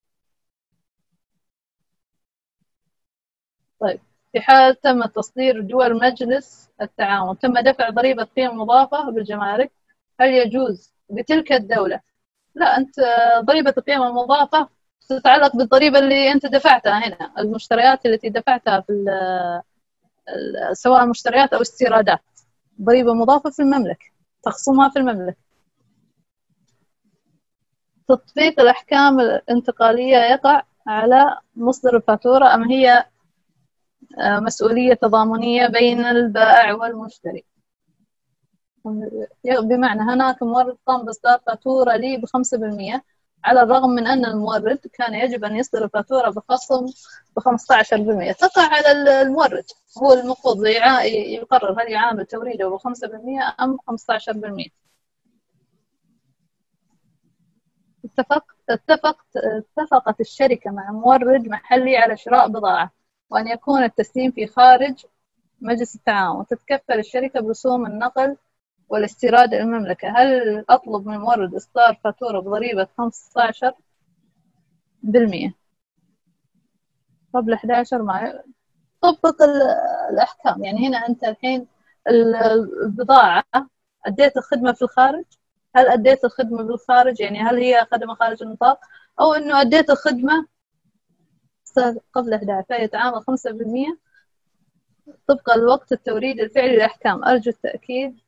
طيب في حال تم تصدير دول مجلس التعاون تم دفع ضريبة قيمة مضافة بالجمارك، هل يجوز بتلك الدولة؟ لا، أنت ضريبة القيمة المضافة تتعلق بالضريبة اللي أنت دفعتها هنا، المشتريات التي دفعتها في سواء مشتريات أو استيرادات، ضريبة مضافة في المملكة تخصمها في المملكة. تطبيق الأحكام الانتقالية يقع على مصدر الفاتورة أم هي مسؤولية تضامنية بين البائع والمشتري؟ بمعنى هناك مورد قام بإصدار فاتورة لي بخمسة بالمئة على الرغم من أن المورد كان يجب أن يصدر الفاتورة بخصم بخمسة عشر بالمئة. تقع على المورد، هو المفروض يقرر هل يعامل توريده بخمسة بالمئة أم خمسة عشر بالمئة. اتفق اتفقت اتفقت الشركة مع مورد محلي على شراء بضاعة وأن يكون التسليم في خارج مجلس التعاون، وتتكفل الشركة برسوم النقل والاستيراد إلى المملكة. هل أطلب من المورد إصدار فاتورة بضريبة خمسة عشر بالمئة قبل أحد عشر مايو؟ طبق الأحكام. يعني هنا أنت الحين البضاعة أديت الخدمة في الخارج، هل أديت الخدمة بالخارج يعني هل هي خدمة خارج النطاق، أو إنه أديت الخدمة قبل أحد عشر فيتعامل خمسة بالمئة طبقا لوقت التوريد الفعلي للأحكام. أرجو التأكيد.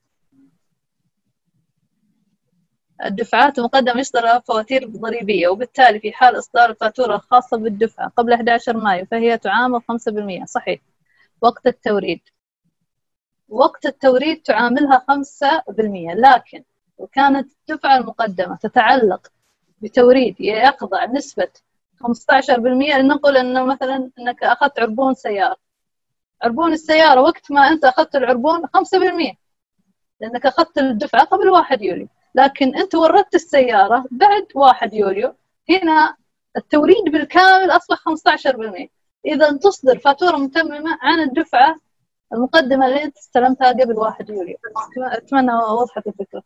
الدفعات المقدمة يصدر لها فواتير ضريبية، وبالتالي في حال إصدار الفاتورة الخاصة بالدفعة قبل أحد عشر مايو فهي تعامل خمسة بالمئة. صحيح. وقت التوريد وقت التوريد تعاملها خمسة بالمئة، لكن وكانت الدفعة المقدمة تتعلق بتوريد يخضع نسبة خمسة عشر بالمئة. لنقل أنه مثلا أنك أخذت عربون سيارة، عربون السيارة وقت ما أنت أخذت العربون خمسة بالمئة لأنك أخذت الدفعة قبل واحد يوليو، لكن أنت وردت السيارة بعد واحد يوليو، هنا التوريد بالكامل أصبح خمسة عشر بالمئة. إذا تصدر فاتورة متممة عن الدفعة المقدمة اللي أنت استلمتها قبل واحد يوليو. أتمنى وضحت الفكرة.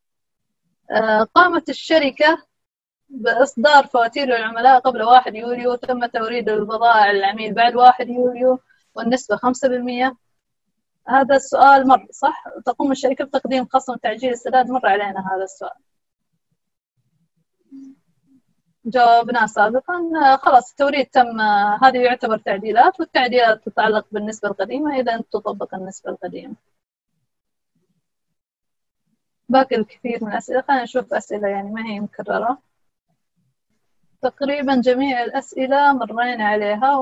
قامت الشركة بإصدار فواتير للعملاء قبل واحد يوليو، تم توريد البضائع للعميل بعد واحد يوليو والنسبة خمسة بالمئة. هذا السؤال مر صح؟ تقوم الشركة بتقديم خصم تعجيل السداد، مر علينا هذا السؤال جاوبناه سابقا. خلاص التوريد تم، هذه يعتبر تعديلات، والتعديلات تتعلق بالنسبة القديمة إذا أنت تطبق النسبة القديمة. باقي الكثير من الأسئلة، خلينا نشوف أسئلة يعني ما هي مكررة. تقريبا جميع الأسئلة مرينا عليها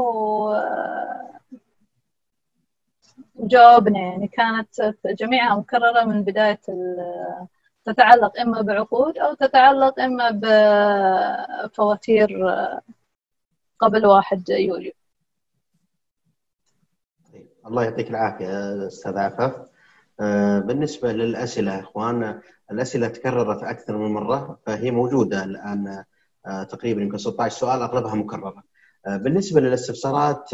وجاوبنا، يعني كانت جميعها مكررة من بداية، تتعلق إما بعقود أو تتعلق إما بفواتير قبل واحد يوليو. الله يعطيك العافية أستاذ عفاف. بالنسبة للأسئلة يا إخوان، الأسئلة تكررت أكثر من مرة، فهي موجودة الآن تقريبا يمكن ستة عشر سؤال أغلبها مكررة. بالنسبة للاستفسارات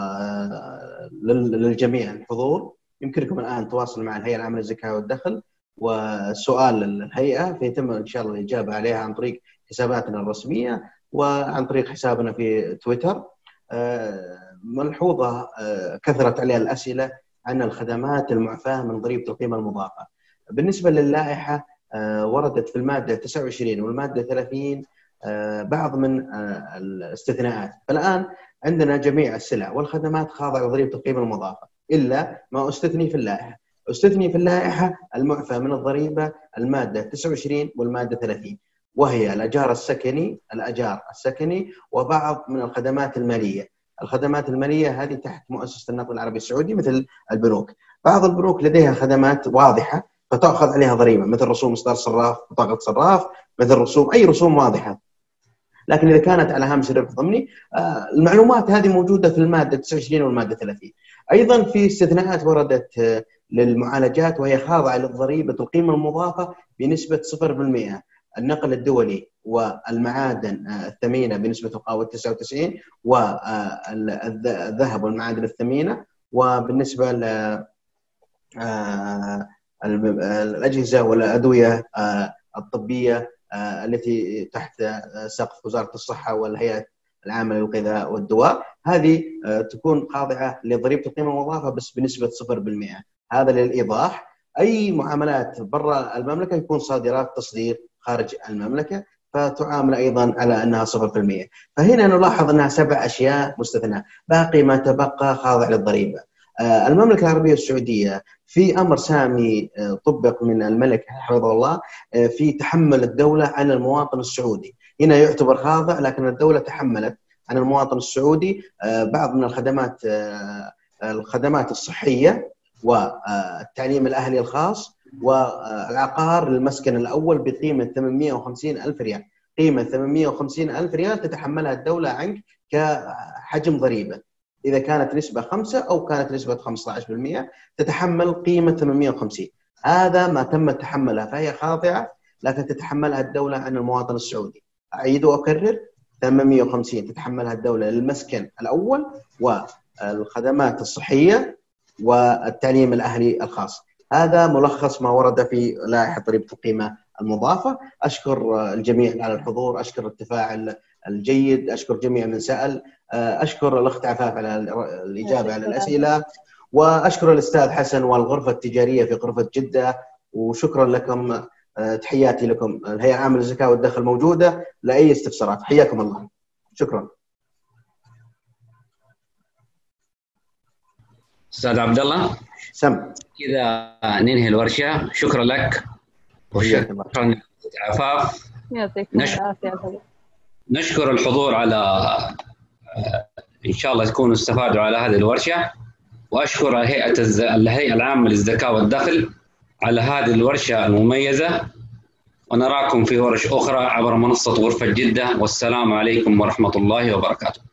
للجميع الحضور، يمكنكم الآن تواصلوا مع الهيئة العامة للزكاة والدخل، والسؤال الهيئة فيتم إن شاء الله الإجابة عليها عن طريق حساباتنا الرسمية وعن طريق حسابنا في تويتر. ملحوظة كثرت عليها الأسئلة عن الخدمات المعفاة من ضريبة القيمة المضافة. بالنسبة للائحة وردت في المادة تسعة وعشرين والمادة ثلاثين بعض من الاستثناءات، فالآن عندنا جميع السلع والخدمات خاضعة لضريبة القيمة المضافة إلا ما استثني في اللائحة. استثني في اللائحة المعفى من الضريبة المادة تسعة وعشرين والمادة ثلاثين، وهي الأجار السكني الأجار السكني وبعض من الخدمات المالية. الخدمات المالية هذه تحت مؤسسة النقد العربي السعودي مثل البنوك. بعض البنوك لديها خدمات واضحة فتأخذ عليها ضريبة، مثل رسوم إصدار صراف، بطاقة صراف، مثل رسوم أي رسوم واضحة. لكن إذا كانت على هامش الربح الضمني المعلومات هذه موجودة في المادة تسعة وعشرين والمادة ثلاثين. أيضا في استثناءات وردت للمعالجات وهي خاضعة للضريبة القيمة المضافة بنسبة صفر بالمئة، النقل الدولي والمعادن الثمينة بنسبة تقاوم تسعة وتسعين، والذهب والمعادن الثمينة. وبالنسبة للأجهزة والأدوية الطبية التي تحت سقف وزارة الصحة والهيئة العامة للغذاء والدواء، هذه تكون خاضعة لضريبة القيمة المضافة بس بنسبة صفر بالمئة. هذا للإيضاح. أي معاملات برا المملكة يكون صادرات تصدير خارج المملكة فتعامل أيضا على أنها صفر بالمئة. فهنا نلاحظ أنها سبع أشياء مستثناة، باقي ما تبقى خاضع للضريبة. المملكة العربية السعودية في أمر سامي طبق من الملك حفظه الله في تحمل الدولة عن المواطن السعودي. هنا يعتبر خاضع، لكن الدولة تحملت عن المواطن السعودي بعض من الخدمات الخدمات الصحية والتعليم الأهلي الخاص والعقار للمسكن الأول بقيمة ثمانمئة وخمسين ألف ريال. قيمة ثمانمئة وخمسين ألف ريال تتحملها الدولة عنك كحجم ضريبة، إذا كانت نسبة خمسة أو كانت نسبة خمسة عشر بالمئة تتحمل قيمة ثمانمئة وخمسين. هذا ما تم تحملها، فهي خاضعة لكن تتحملها الدولة عن المواطن السعودي. أعيد وأكرر، ثمانمئة وخمسين تتحملها الدولة للمسكن الأول والخدمات الصحية والتعليم الأهلي الخاص. هذا ملخص ما ورد في لائحة ضريبة القيمة المضافة. أشكر الجميع على الحضور، أشكر التفاعل الجيد، أشكر جميع من سأل، أشكر الأخت عفاف على الإجابة على الأسئلة، وأشكر الأستاذ حسن والغرفة التجارية في غرفة جدة، وشكرا لكم. تحياتي لكم. الهيئة العامة للزكاة والدخل موجودة لأي استفسارات. حياكم الله. شكرا. أستاذ عبد الله سم كذا ننهي الورشة. شكرا لك وشكرا عفاف. يعطيكم العافية. نشكر الحضور على إن شاء الله تكونوا استفادوا على هذه الورشة، وأشكر الهيئة الهيئة العامة للزكاة والدخل على هذه الورشة المميزة، ونراكم في ورش أخرى عبر منصة غرفة جدة. والسلام عليكم ورحمة الله وبركاته.